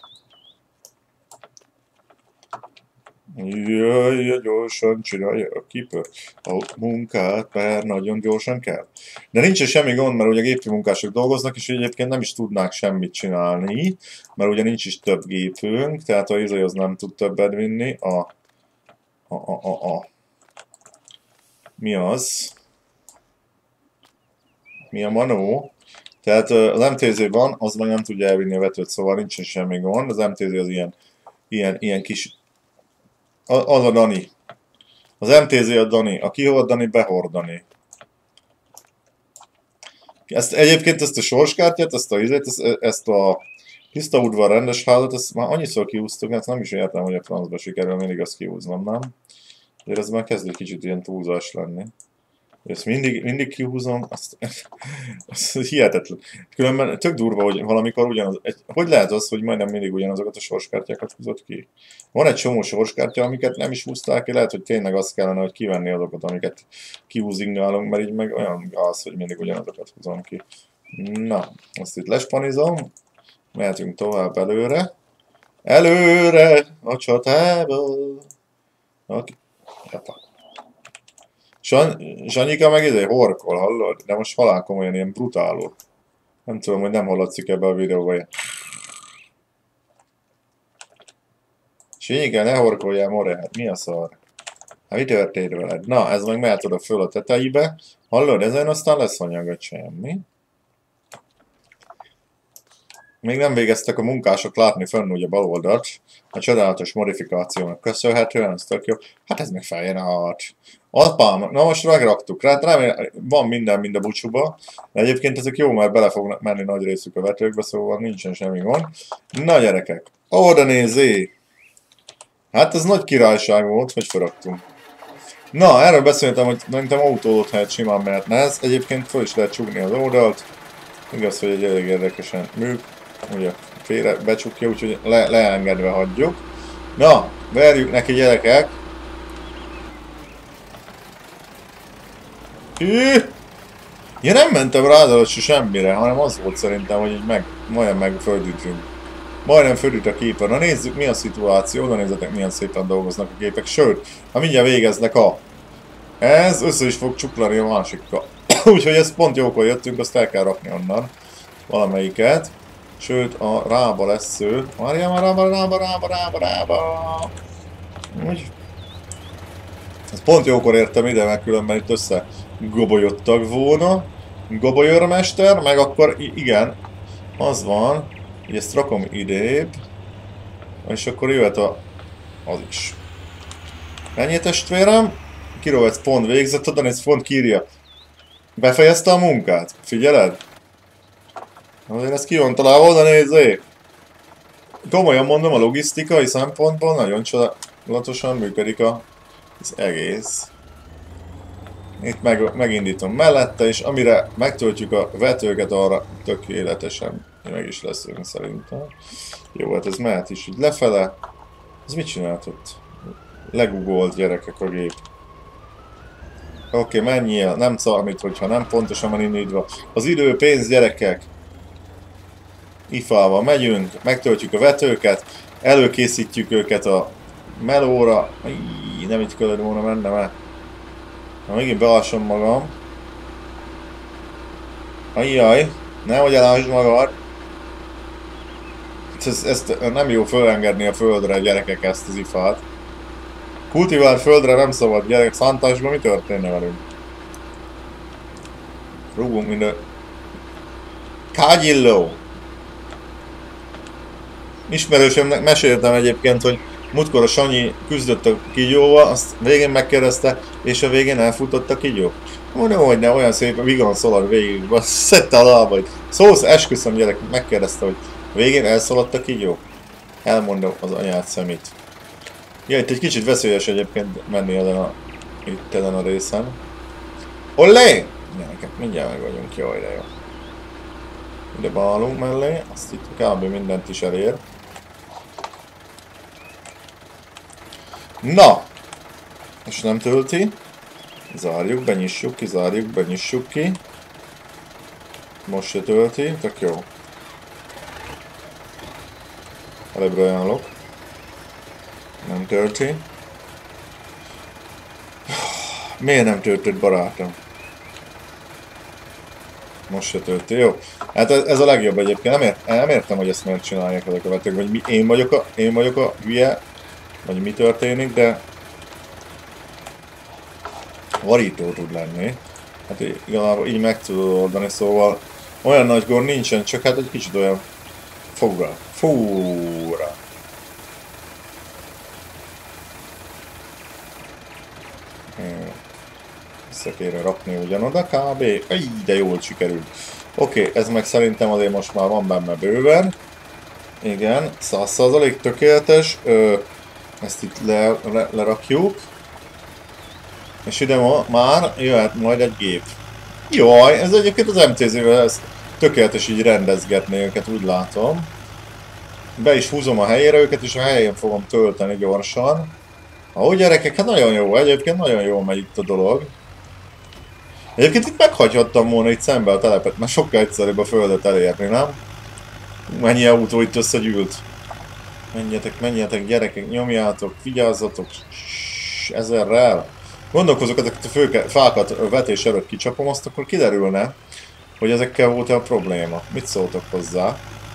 Jaj, gyorsan csinálja a Keeper a munkát, mert nagyon gyorsan kell. De nincs semmi gond, mert ugye gépi munkások dolgoznak, és egyébként nem is tudnák semmit csinálni, mert ugye nincs is több gépünk, tehát a izai az nem tud többet vinni. Mi az? Mi a manó? Tehát az MTZ van, az meg nem tudja elvinni a vetőt, szóval nincsen semmi gond. Az MTZ az ilyen kis... Az a Dani. Az MTZ a Dani. A kihordani, behordani. Egyébként ezt a sorskártyát, ezt a tiszta udvar rendes házat, ezt már annyiszor kihúztuk, ezt nem is értem, hogy a francba sikerül mindig azt kihúznom, nem? De ez már kezd egy kicsit ilyen túlzás lenni. Ezt mindig kihúzom, az hihetetlen. Különben tök durva, hogy valamikor ugyanaz... Hogy lehet az, hogy majdnem mindig ugyanazokat a sorskártyákat húzott ki? Van egy csomó sorskártya, amiket nem is húzták ki, lehet, hogy tényleg az kellene, hogy kivenni azokat, amiket kihúzingálunk, mert így meg olyan gáz, hogy mindig ugyanazokat húzom ki. Na, azt itt lespanizom, mehetünk tovább előre. Előre a csatába! Okay. Sanyika meg horkol, hallod? De most halál komolyan ilyen brutálok. Nem tudom, hogy nem hallatszik ebbe a videóba ilyen. Sanyika, ne horkoljál, more, hát mi a szar? Hát mi történt veled? Na, ez meg mehet oda föl a tetejébe. Hallod, ezen aztán lesz anyagot semmi. Még nem végeztek a munkások látni fönn ugye bal oldalt. A csodálatos modifikációnak köszönhetően, ez tök jó. Hát ez meg feljön át. Apám, na most megraktuk rá, remélem van minden mind a bucsúba. De egyébként ezek jó, mert bele fognak menni nagy részük a vetőkbe, szóval nincsen semmi gond. Na gyerekek, oda nézzé! Hát ez nagy királyság volt, hogy felraktunk. Na, erről beszéltem, hogy szerintem autódot helyett simán mehetne ez. Egyébként fel is lehet csukni az oldalt. Igaz, hogy egy elég érdekesen műk. Ugye félre becsukja, úgyhogy leengedve hagyjuk. Na, Verjük neki, gyerekek. Hű! Ja, nem mentem rá semmire, hanem az volt szerintem, hogy így majdnem megföldítünk. Majdnem fölüt a képen. Na nézzük, mi a szituáció, oda nézzetek, milyen szépen dolgoznak a gépek. Sőt, ha mindjárt végeznek ez össze is fog csuklani a másikkal. Úgyhogy ez pont jókor jöttünk, azt el kell rakni onnan. Valamelyiket. Sőt, a rába lesz ő. Várjál már, rába. Úgy. Ez pont jókor értem ide, mert különben itt össze gobolyodtak volna. Gobolyőrmester, meg akkor igen, az van, hogy ezt rakom idébb, és akkor jöhet az is. Ennyi testvérem, Kirovec pont végzett, oda néz, pont kírja. Befejezte a munkát? Figyeled? Azért ez ki van találva, oda nézzék! Komolyan mondom, a logisztikai szempontból nagyon csodálatosan működik az egész. Itt megindítom mellette, és amire megtöltjük a vetőket, arra tökéletesen meg is leszünk szerintem. Jó, hát ez mehet is így lefele. Ez mit csinált ott? Legugolt, gyerekek, a gép. Oké, menjél, nem számít, hogyha nem pontosan van indítva. Az idő, pénz, gyerekek. Ifával megyünk, megtöltjük a vetőket, előkészítjük őket a melóra. Nem így kellett volna mennem el. Na, megint beásom magam. Ajjaj, nehogy elásd magad. Ezt nem jó fölengedni a földre, gyerekek, ezt az ifát. Kultivált földre nem szabad, gyerek, szántásban mi történne velünk? Rúgunk minden... Kágyilló! Ismerősömnek meséltem egyébként, hogy múltkor a Sanyi küzdött a kígyóval, azt végén megkérdezte, és a végén elfutott a kígyó. Mondom, hogy ne, olyan szép, vigan szalad végig, szedte a lábaid. Szóval esküszöm, gyerek, megkérdezte, hogy végén elszaladt a kígyó. Elmondom az anyát szemét. Ja, itt egy kicsit veszélyes egyébként menni ezen a részen. Olé! Gyerekek, mindjárt meg vagyunk, jaj, de jó. Ide beállunk mellé, azt itt kb. Mindent is elér. Na! És nem tölti. Zárjuk, benyissuk ki, zárjuk, benyissuk ki. Most se tölti, tök jó. Előbbre ajánlok. Nem tölti. Miért nem töltött, barátom? Most se tölti, jó. Hát ez a legjobb egyébként. Nem értem, hogy ezt miért csinálják ezek a vetők, vagy én vagyok a hülye, vagy mi történik, de varító tud lenni. Hát igazából így meg tudod oldani, szóval olyan nagy gond nincsen, csak hát egy kicsit olyan fúra. Vissza kéne rakni ugyanoda kb. De jól sikerült. Oké, ez meg szerintem azért most már van benne bőven. Igen, 100% tökéletes. Ezt itt lerakjuk. És ide már jöhet majd egy gép. Jaj, ez egyébként az MTZ-vel ez tökéletes így rendezgetni őket, úgy látom. Be is húzom a helyére őket, és a helyén fogom tölteni gyorsan. Ahogy gyerekek, hát nagyon jó, egyébként nagyon jól megy itt a dolog. Egyébként itt meghagyhattam volna itt szembe a telepet, mert sokkal egyszerűbb a földet elérni, nem? Mennyi autó itt összegyűlt. Menjetek gyerekek, nyomjátok, vigyázzatok. Ezerrel. Gondolkozok, ezeket a fákat vetés előtt kicsapom, azt akkor kiderülne, hogy ezekkel volt-e a probléma. Mit szóltok hozzá?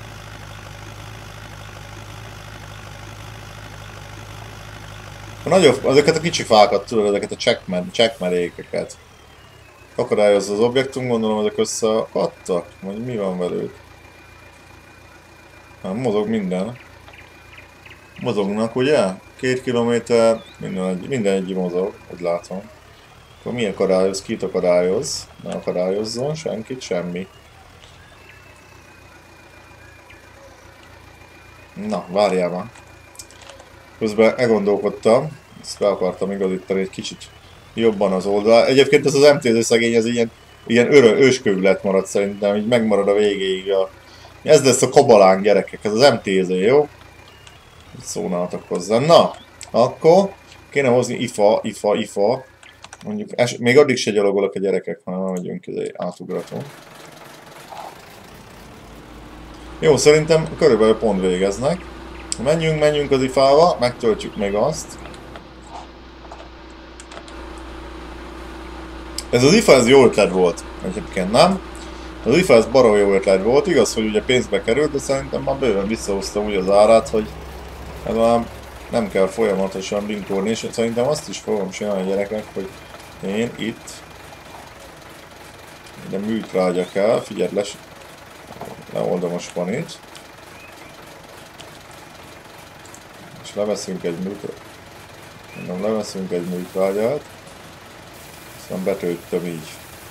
Ezeket a kicsi fákat, tudod, ezeket a csekkmerékeket. Akadályozza az objektum, gondolom ezek összeakadtak? Vagy mi van velük? Nem, mozog minden. Mozognak, ugye? 2 kilométer, minden egy mozog, úgy látom. Akkor mi akadályoz? Kit akadályoz? Ne akadályozzon senkit, semmi. Na, várjál már. Közben elgondolkodtam, ezt fel akartam igazítani egy kicsit jobban az oldal. Egyébként ez az MTZ szegény, ez ilyen őskövület marad szerintem, így megmarad a végéig. Ez lesz a kabalán, gyerekek, ez az MTZ, jó? Itt szólnátok hozzá. Na, Akkor kéne hozni ifa. Mondjuk, még addig se gyalogolok a gyerekek, hanem megyünk átugratunk. Jó, szerintem körülbelül pont végeznek. Menjünk az ifába, megtöltjük még azt. Ez az ifa, ez jó ötlet volt, egyébként nem? Az ifa, ez baromi jó ötlet volt, igaz, hogy ugye pénzbe került, de szerintem már bőven visszahoztam úgy az árát, hogy ez már nem kell folyamatosan linkolni, és szerintem azt is fogom csinálni, gyerekek, hogy én itt ide műtrágya kell, figyeld, leoldom a spanit, és leveszünk egy műtrágyát, aztán betöltöm így.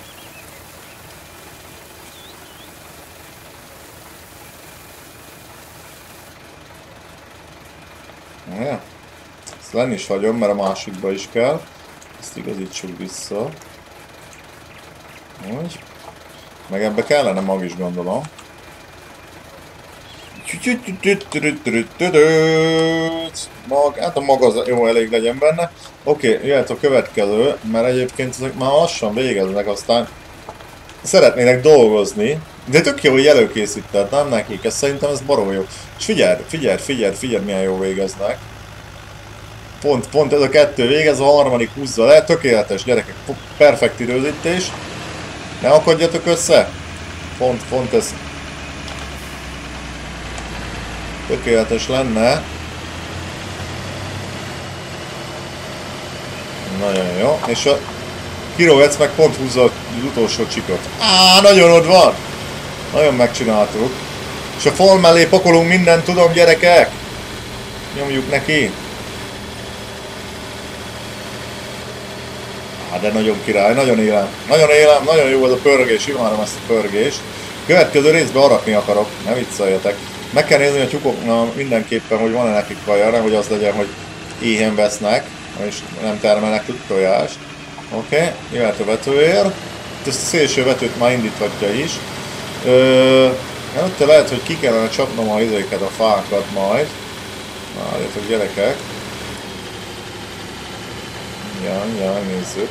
Ja. Ezt lenni is hagyom, mert a másikba is kell. Ezt igazítsuk vissza. Úgy. Meg ebbe kellene mag is, gondolom. Mag, hát a mag az jó, elég legyen benne. Oké, jöhet a következő, mert egyébként ezek már lassan végeznek, aztán szeretnének dolgozni. De tök jó, hogy előkészíted, nem nekik? Ez szerintem ez baromi jó. És figyeld, milyen jó végeznek. Pont ez a kettő végez, a harmadik húzza le, tökéletes gyerekek, perfekt időzítés. Ne akadjatok össze. Pont ez tökéletes lenne. Nagyon jó. És a Kirovec meg pont húzza az utolsó csikot. Nagyon ott van! Nagyon megcsináltuk. És a fal mellé pakolunk mindent, tudom, gyerekek! Nyomjuk neki. De nagyon király, nagyon élem, nagyon jó ez a pörgés, imádom ezt a pörgést. Következő részbe aratni akarok, ne vicceljetek. Meg kell nézni a tyúkoknak mindenképpen, hogy van-e nekik kaja, nem hogy az legyen, hogy éhen vesznek, és nem termelnek tojást. Oké, jöhet a vetőér. Ezt a szélső vetőt már indíthatja is. Előtte lehet, hogy ki kellene csapnom a izéket, a fákat majd. Várjatok, gyerekek. Ja, nézzük.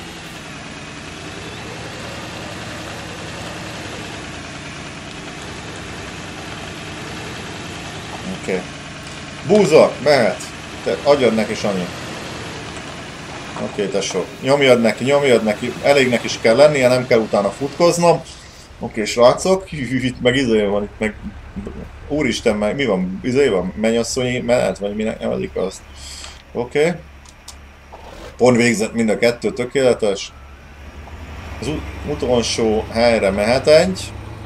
Oké. Búza, mehet. Te adjad neki, Sanyi. Oké, tesó. Nyomjad neki. Elégnek is kell lennie, nem kell utána futkoznom. Oké, srácok. Itt meg izé van, itt meg... Úristen, meg mi van? Izé van? Mennyasszonyi menet? Vagy minek nevezik azt? Oké. Pont végzett mind a kettő, tökéletes. Az utolsó helyre mehet egy.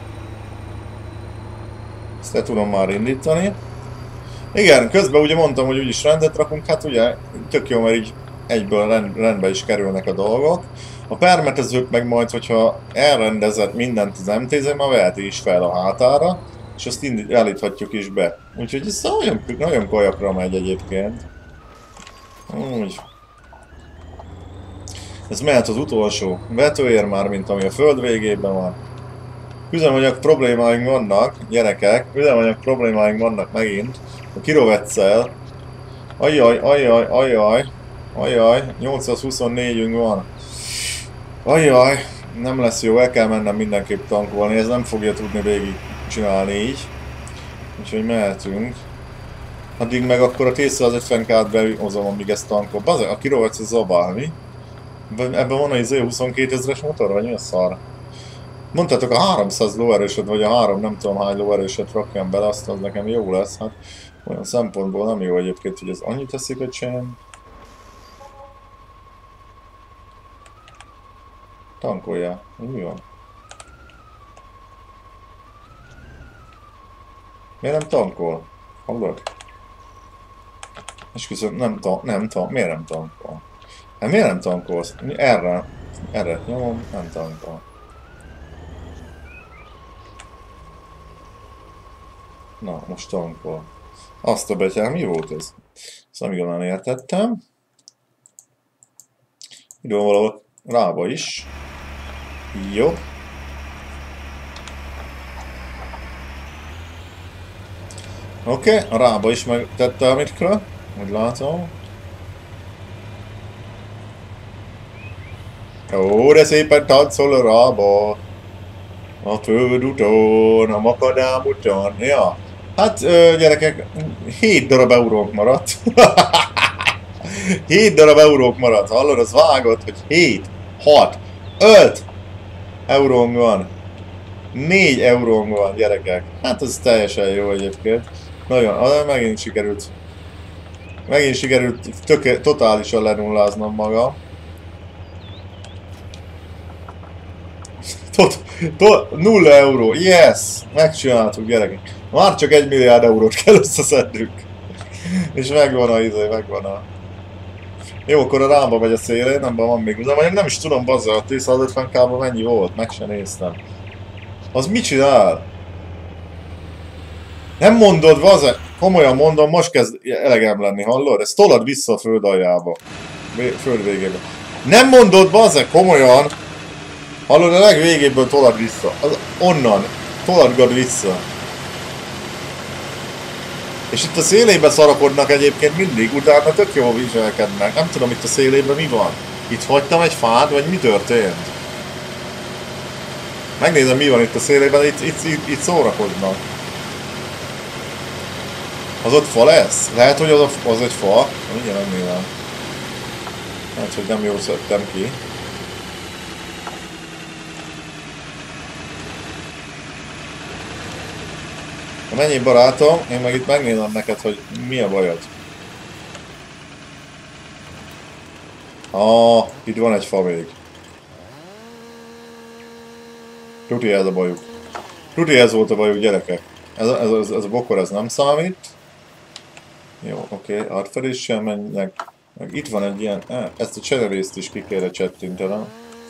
Ezt le tudom már indítani. Igen, közben ugye mondtam, hogy úgyis rendet rakunk, hát ugye tök jó, mert így egyből rendbe is kerülnek a dolgok. A permetezők meg majd, hogyha elrendezett mindent az MTZ, már veheti is fel a hátára, és azt állíthatjuk is be. Úgyhogy ez nagyon kajakra megy egyébként. Úgy. Ez mehet az utolsó vetőér már, mint ami a föld végében van. Üzemanyag problémáink vannak, gyerekek, üzemanyag problémáink vannak megint. A Kiroveccel. Ajjaj, 824-ünk van. Ajjaj, nem lesz jó, el kell mennem mindenképp tankolni, ez nem fogja tudni végig csinálni így. Úgyhogy mehetünk. Addig meg akkor a T-150K-t behozom, amíg ezt tankol. Bazeg, a Kirovec ez zabál, mi? Ebben van az 22 000-es motor, vagy mi a szar? Mondtátok a 300 lóerőset, vagy a 3 nem tudom hány lóerőset rakjam bele, azt az nekem jó lesz. Hát olyan szempontból nem jó egyébként, hogy ez annyit teszik, hogy sem. Tankoljál. Mi van? Miért nem tankol? Hallod? Esküszöm, miért nem tankol? Hát miért nem tankolsz? Erre nyomom, nem tankol. Na, most tankol. Azt a betyár, mi volt ez? Ezt nem igazán értettem. Itt van valahol rába is. Jó. Oké, a rába is megtette a mitkra. Úgy látom. Ó, de szépen táncol a rába. A földúton, a makadám úton. Ja. Hát, gyerekek, 7 darab eurónk maradt. 7 darab eurónk maradt. Hallod, az vágott, hogy 7, 6, 5 eurónk van. 4 eurónk van, gyerekek. Hát ez teljesen jó egyébként. Nagyon, megint sikerült. Megint sikerült totálisan lenulláznom magam. 0 euró, yes! Megcsináltuk, gyerekek. Már csak 1 milliárd eurót kell összeszednünk. És megvan a izé, megvan a... Jó, akkor a rába megy a szélén, nem van még. De mondjuk nem is tudom, bazzal, a 1050k-ban mennyi volt, meg sem néztem. Az mit csinál? Nem mondod, vaze? Komolyan mondom, most kezd elegem lenni, hallod? Ezt tolad vissza a föld aljába. Föld végébe. Nem mondod, baze, komolyan? Hallod, a legvégéből tolad vissza. Onnan. Toladgad vissza. És itt a szélébe szarakodnak egyébként mindig, utána tök jól viselkednek. Nem tudom, itt a szélében mi van. Itt hagytam egy fát, vagy mi történt? Megnézem, mi van itt a szélében, itt szórakoznak. Az ott fa lesz? Lehet, hogy az egy fa. Mindjárt megnézem. Hát, hogy nem jól szedtem ki. Mennyi barátom, én meg itt megnézem neked, hogy mi a bajod. Itt van egy fa még. Tuti ez a bajuk. Tuti ez volt a bajuk, gyerekek. Ez a bokor, ez nem számít. Jó, oké, átfedéssel mennek. Meg itt van egy ilyen... ezt a csenerészt is ki kéne csettintenem.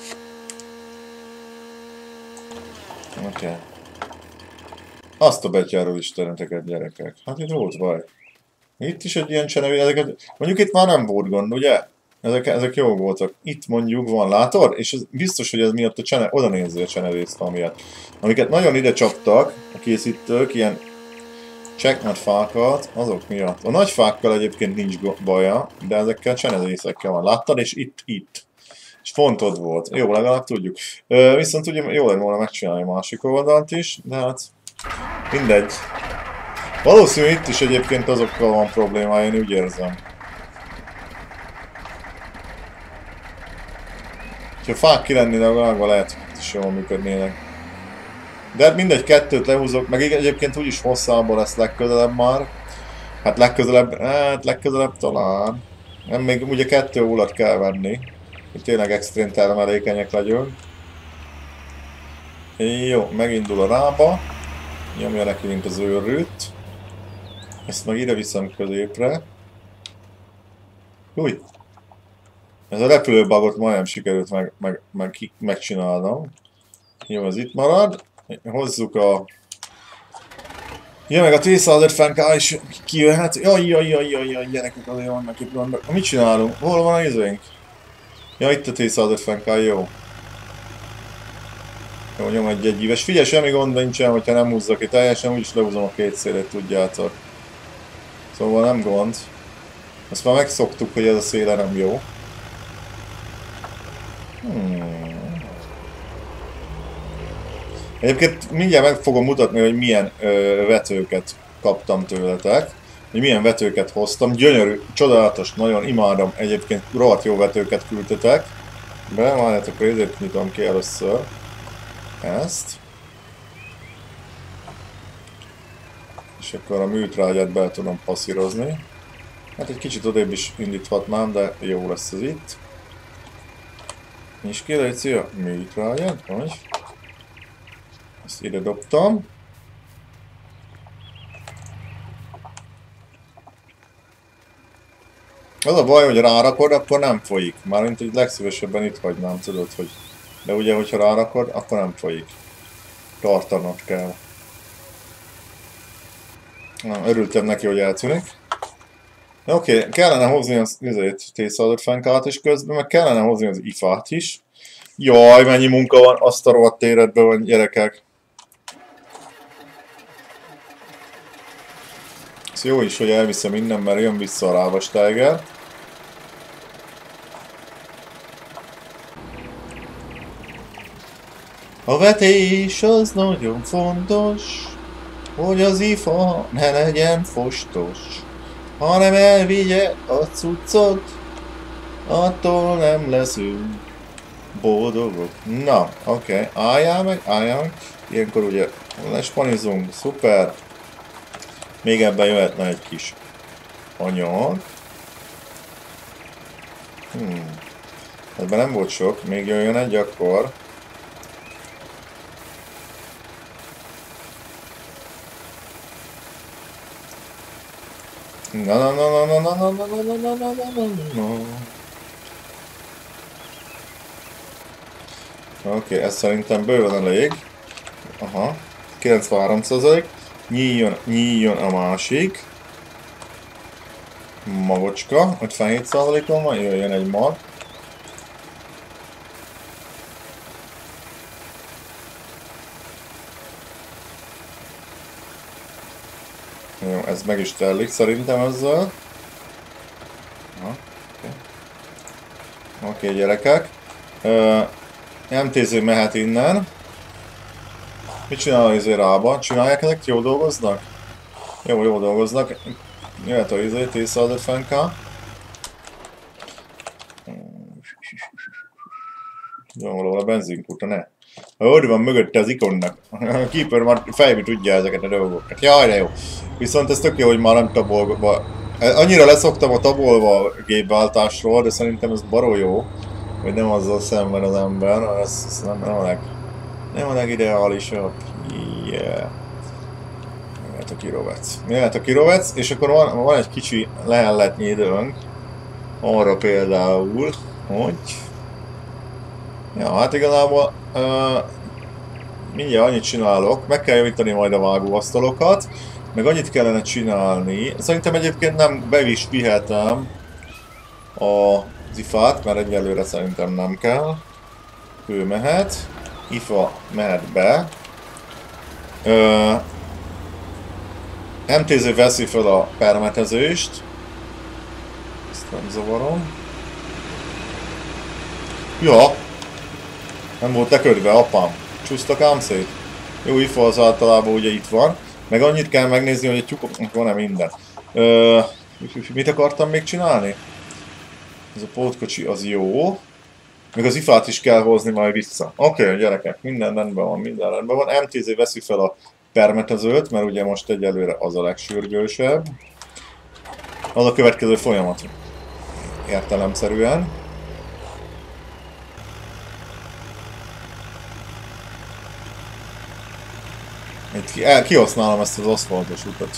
Oké. Azt a betyáról isteneteket, gyerekek. Hát itt volt baj. Itt is egy ilyen csenevészeket... Mondjuk itt már nem volt gond, ugye? Ezek jó voltak. Itt mondjuk van, látod? És ez biztos, hogy ez miatt a csene... Oda nézzél a csenerészt miatt. Amiket nagyon ide csaptak a készítők, ilyen checknut fákat, azok miatt. A nagy fákkal egyébként nincs baja, de ezekkel csenerészekkel van. Láttad? És itt. És fontod volt. Jó, legalább tudjuk. Viszont ugye jó lenne volna megcsinálni a másik oldalt is, de hát mindegy. Valószínű itt is egyébként azokkal van problémája, én úgy érzem. Ha fák ki lennének a világban, lehet, hogy itt is jól működnének. De hát mindegy, kettőt lehúzok, meg egyébként úgyis hosszából lesz legközelebb már. Hát legközelebb talán. Nem, még ugye 2 óllat kell venni. Hogy tényleg extrém termelékenyek legyünk. Jó, megindul a rába. Nyomja neki, mint az őrült. Ezt meg ide viszem középre. Új! Ez a repülőbagot majdnem sikerült megcsinálnom. Jó, ez itt marad. Hozzuk a... Ja, meg a T-150K is kijöhet. Jaj, gyerekek, azért vannak itt gondok. Mit csinálunk? Hol van a izénk? Ja, itt a T-150K, jó. Jó, nyom egy éves. Figyelj, semmi gond nincsen, hogyha nem húzzak ki teljesen, úgyis lehúzom a két szélét, tudjátok. Szóval nem gond. Azt már megszoktuk, hogy ez a széle nem jó. Egyébként mindjárt meg fogom mutatni, hogy milyen vetőket kaptam tőletek. Hogy milyen vetőket hoztam. Gyönyörű, csodálatos, nagyon imádom. Egyébként rohadt jó vetőket küldtetek. Várjátok, ezért nyitom ki először. Ezt. És akkor a műtrágyát be tudom passzírozni. Hát egy kicsit odébb is indíthatnám, de jó lesz ez itt. És kérlek, szia, műtrágyát, vagy? Ezt ide dobtam. Az a baj, hogy rárakod, akkor nem folyik. Mármint, hogy legszívesebben itt hagynám, tudod, hogy... De ugye, hogyha rárakod, akkor nem folyik. Tartanod kell. Na, örültem neki, hogy eltűnik. Oké, kellene hozni az T-150K-t is közben, meg kellene hozni az IFA-t is. Jaj, mennyi munka van, azt a rohadt éretben van, gyerekek. Ez jó is, hogy elviszem innen, mert jön vissza a Rávasteiger. A vetés az nagyon fontos, hogy az ifa ne legyen fostos, hanem elvigye a cuccot, attól nem leszünk boldogok. Na, oké, álljál meg. Ilyenkor ugye lespanizunk, szuper. Még ebben jöhetne egy kis anyag. Ebben nem volt sok, még jöjjön egy akkor. Oké, ez szerintem bőven elég. Aha, 93%. Nyíljon a másik. Magocska, 57%-on van, jöjjön egy mag. Jó, ez meg is telik szerintem ezzel. Oké, gyerekek. MTZ mehet innen. Mit csinál az rába? Csinálják ezek? Jól dolgoznak? Jó dolgoznak. Jöhet a izé, 1050K. Jó, valahol a benzinkúta, ne. Hogy van mögötte az ikonnak. A Keeper már fejbe tudja ezeket a dolgokat. Jaj, de jó. Viszont ez tök jó, hogy már nem tabolva. Annyira leszoktam a tabolva gépváltásról, de szerintem ez baró jó. Hogy nem azzal szemben az ember. Ez nem a legideálisabb. Yeah. Jöhet a kirovec, és akkor van egy kicsi lehelletnyi időnk. Arra például, hogy... Ja, hát igazából mindjárt annyit csinálok, meg kell javítani majd a vágóasztalokat, meg annyit kellene csinálni. Szerintem egyébként nem be is vihetem az ifát, mert egyelőre szerintem nem kell. Ő mehet, ifa mehet be. MTZ veszi fel a permetezést. Ezt nem zavarom. Ja! Nem volt leködve, apám. Csúsztak ám szét. Jó, ifa az általában ugye itt van. Meg annyit kell megnézni, hogy a tyúkoknak van-e minden. Mit akartam még csinálni? Ez a pótkocsi az jó. Meg az ifát is kell hozni majd vissza. Oké, gyerekek, minden rendben van. MTZ veszi fel a permetezőt, mert ugye most egyelőre az a legsürgősebb. Az a következő folyamat. Értelemszerűen. Kihasználom ezt az aszfaltos utat.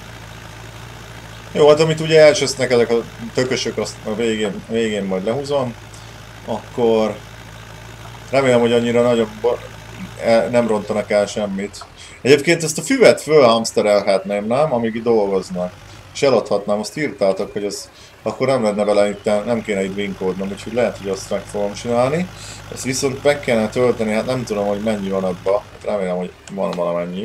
Jó, hát amit ugye elsősznek ezek a tökösök, azt a végén majd lehúzom. Akkor remélem, hogy annyira nagyobb nem rontanak el semmit. Egyébként ezt a füvet fölhamsterelhetném, nem? Amíg dolgoznak. És eladhatnám, azt írtátok, hogy az akkor nem lenne vele itt, nem kéne itt vinkódnom, úgyhogy lehet, hogy azt meg fogom csinálni. Ezt viszont meg kellene tölteni, hát nem tudom, hogy mennyi van abba. Hát remélem, hogy van valamennyi.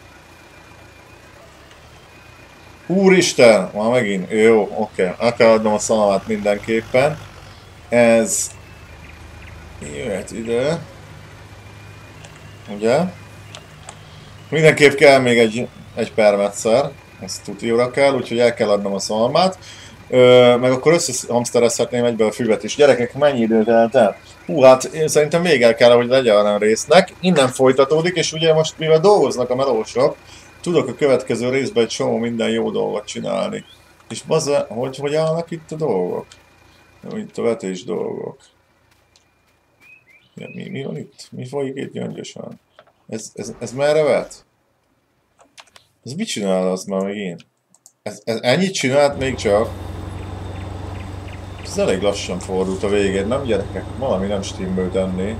Úristen! Már megint. Jó, oké. El kell adnom a szalmát mindenképpen. Ez... jöhet ide. Ugye? Mindenképp kell még egy permetszer. Ezt tudióra kell, úgyhogy el kell adnom a szalmát. Meg akkor összehamsterezhetném egybe a füvet is. Gyerekek, mennyi idő telt el? Hú, hát én szerintem még el kell, hogy legyen a résznek. Innen folytatódik, és ugye most mivel dolgoznak a melósok, tudok a következő részben egy csomó minden jó dolgot csinálni. És bazza, hogy állnak itt a dolgok? Itt a vetés dolgok. Ja, mi van itt? Mi folyik itt gyöngyösen? Ez merre vet? Ez mit csinál az már megint? Ez ennyit csinált még csak? Ez elég lassan fordult a végén, nem gyerekek? Valami nem stimmült ennél.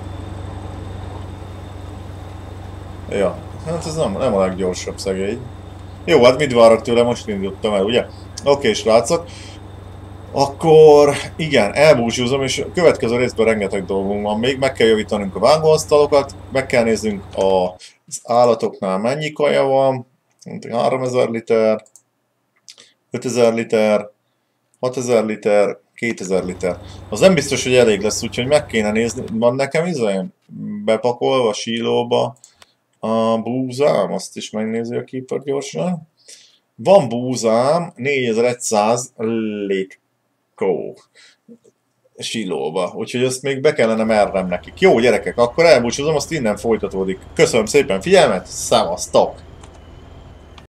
Ja, hát ez nem a leggyorsabb szegény. Jó, hát mit várok tőle? Most indítottam el, ugye? Oké, srácok. Akkor igen, elbúcsúzom, és a következő részben rengeteg dolgunk van még. Meg kell javítanunk a vágóasztalokat, meg kell néznünk az állatoknál mennyi kaja van. 3000 liter, 5000 liter, 6000 liter, 2000 liter. Az nem biztos, hogy elég lesz, úgyhogy meg kéne nézni. Van nekem izém? bepakolva sílóba a búzám, azt is megnézi a keeper gyorsan. Van búzám, 4100 létkó silóba, úgyhogy ezt még be kellene mernem nekik. Jó gyerekek, akkor elbúcsúzom, azt innen folytatódik. Köszönöm szépen figyelmet, szevasztok!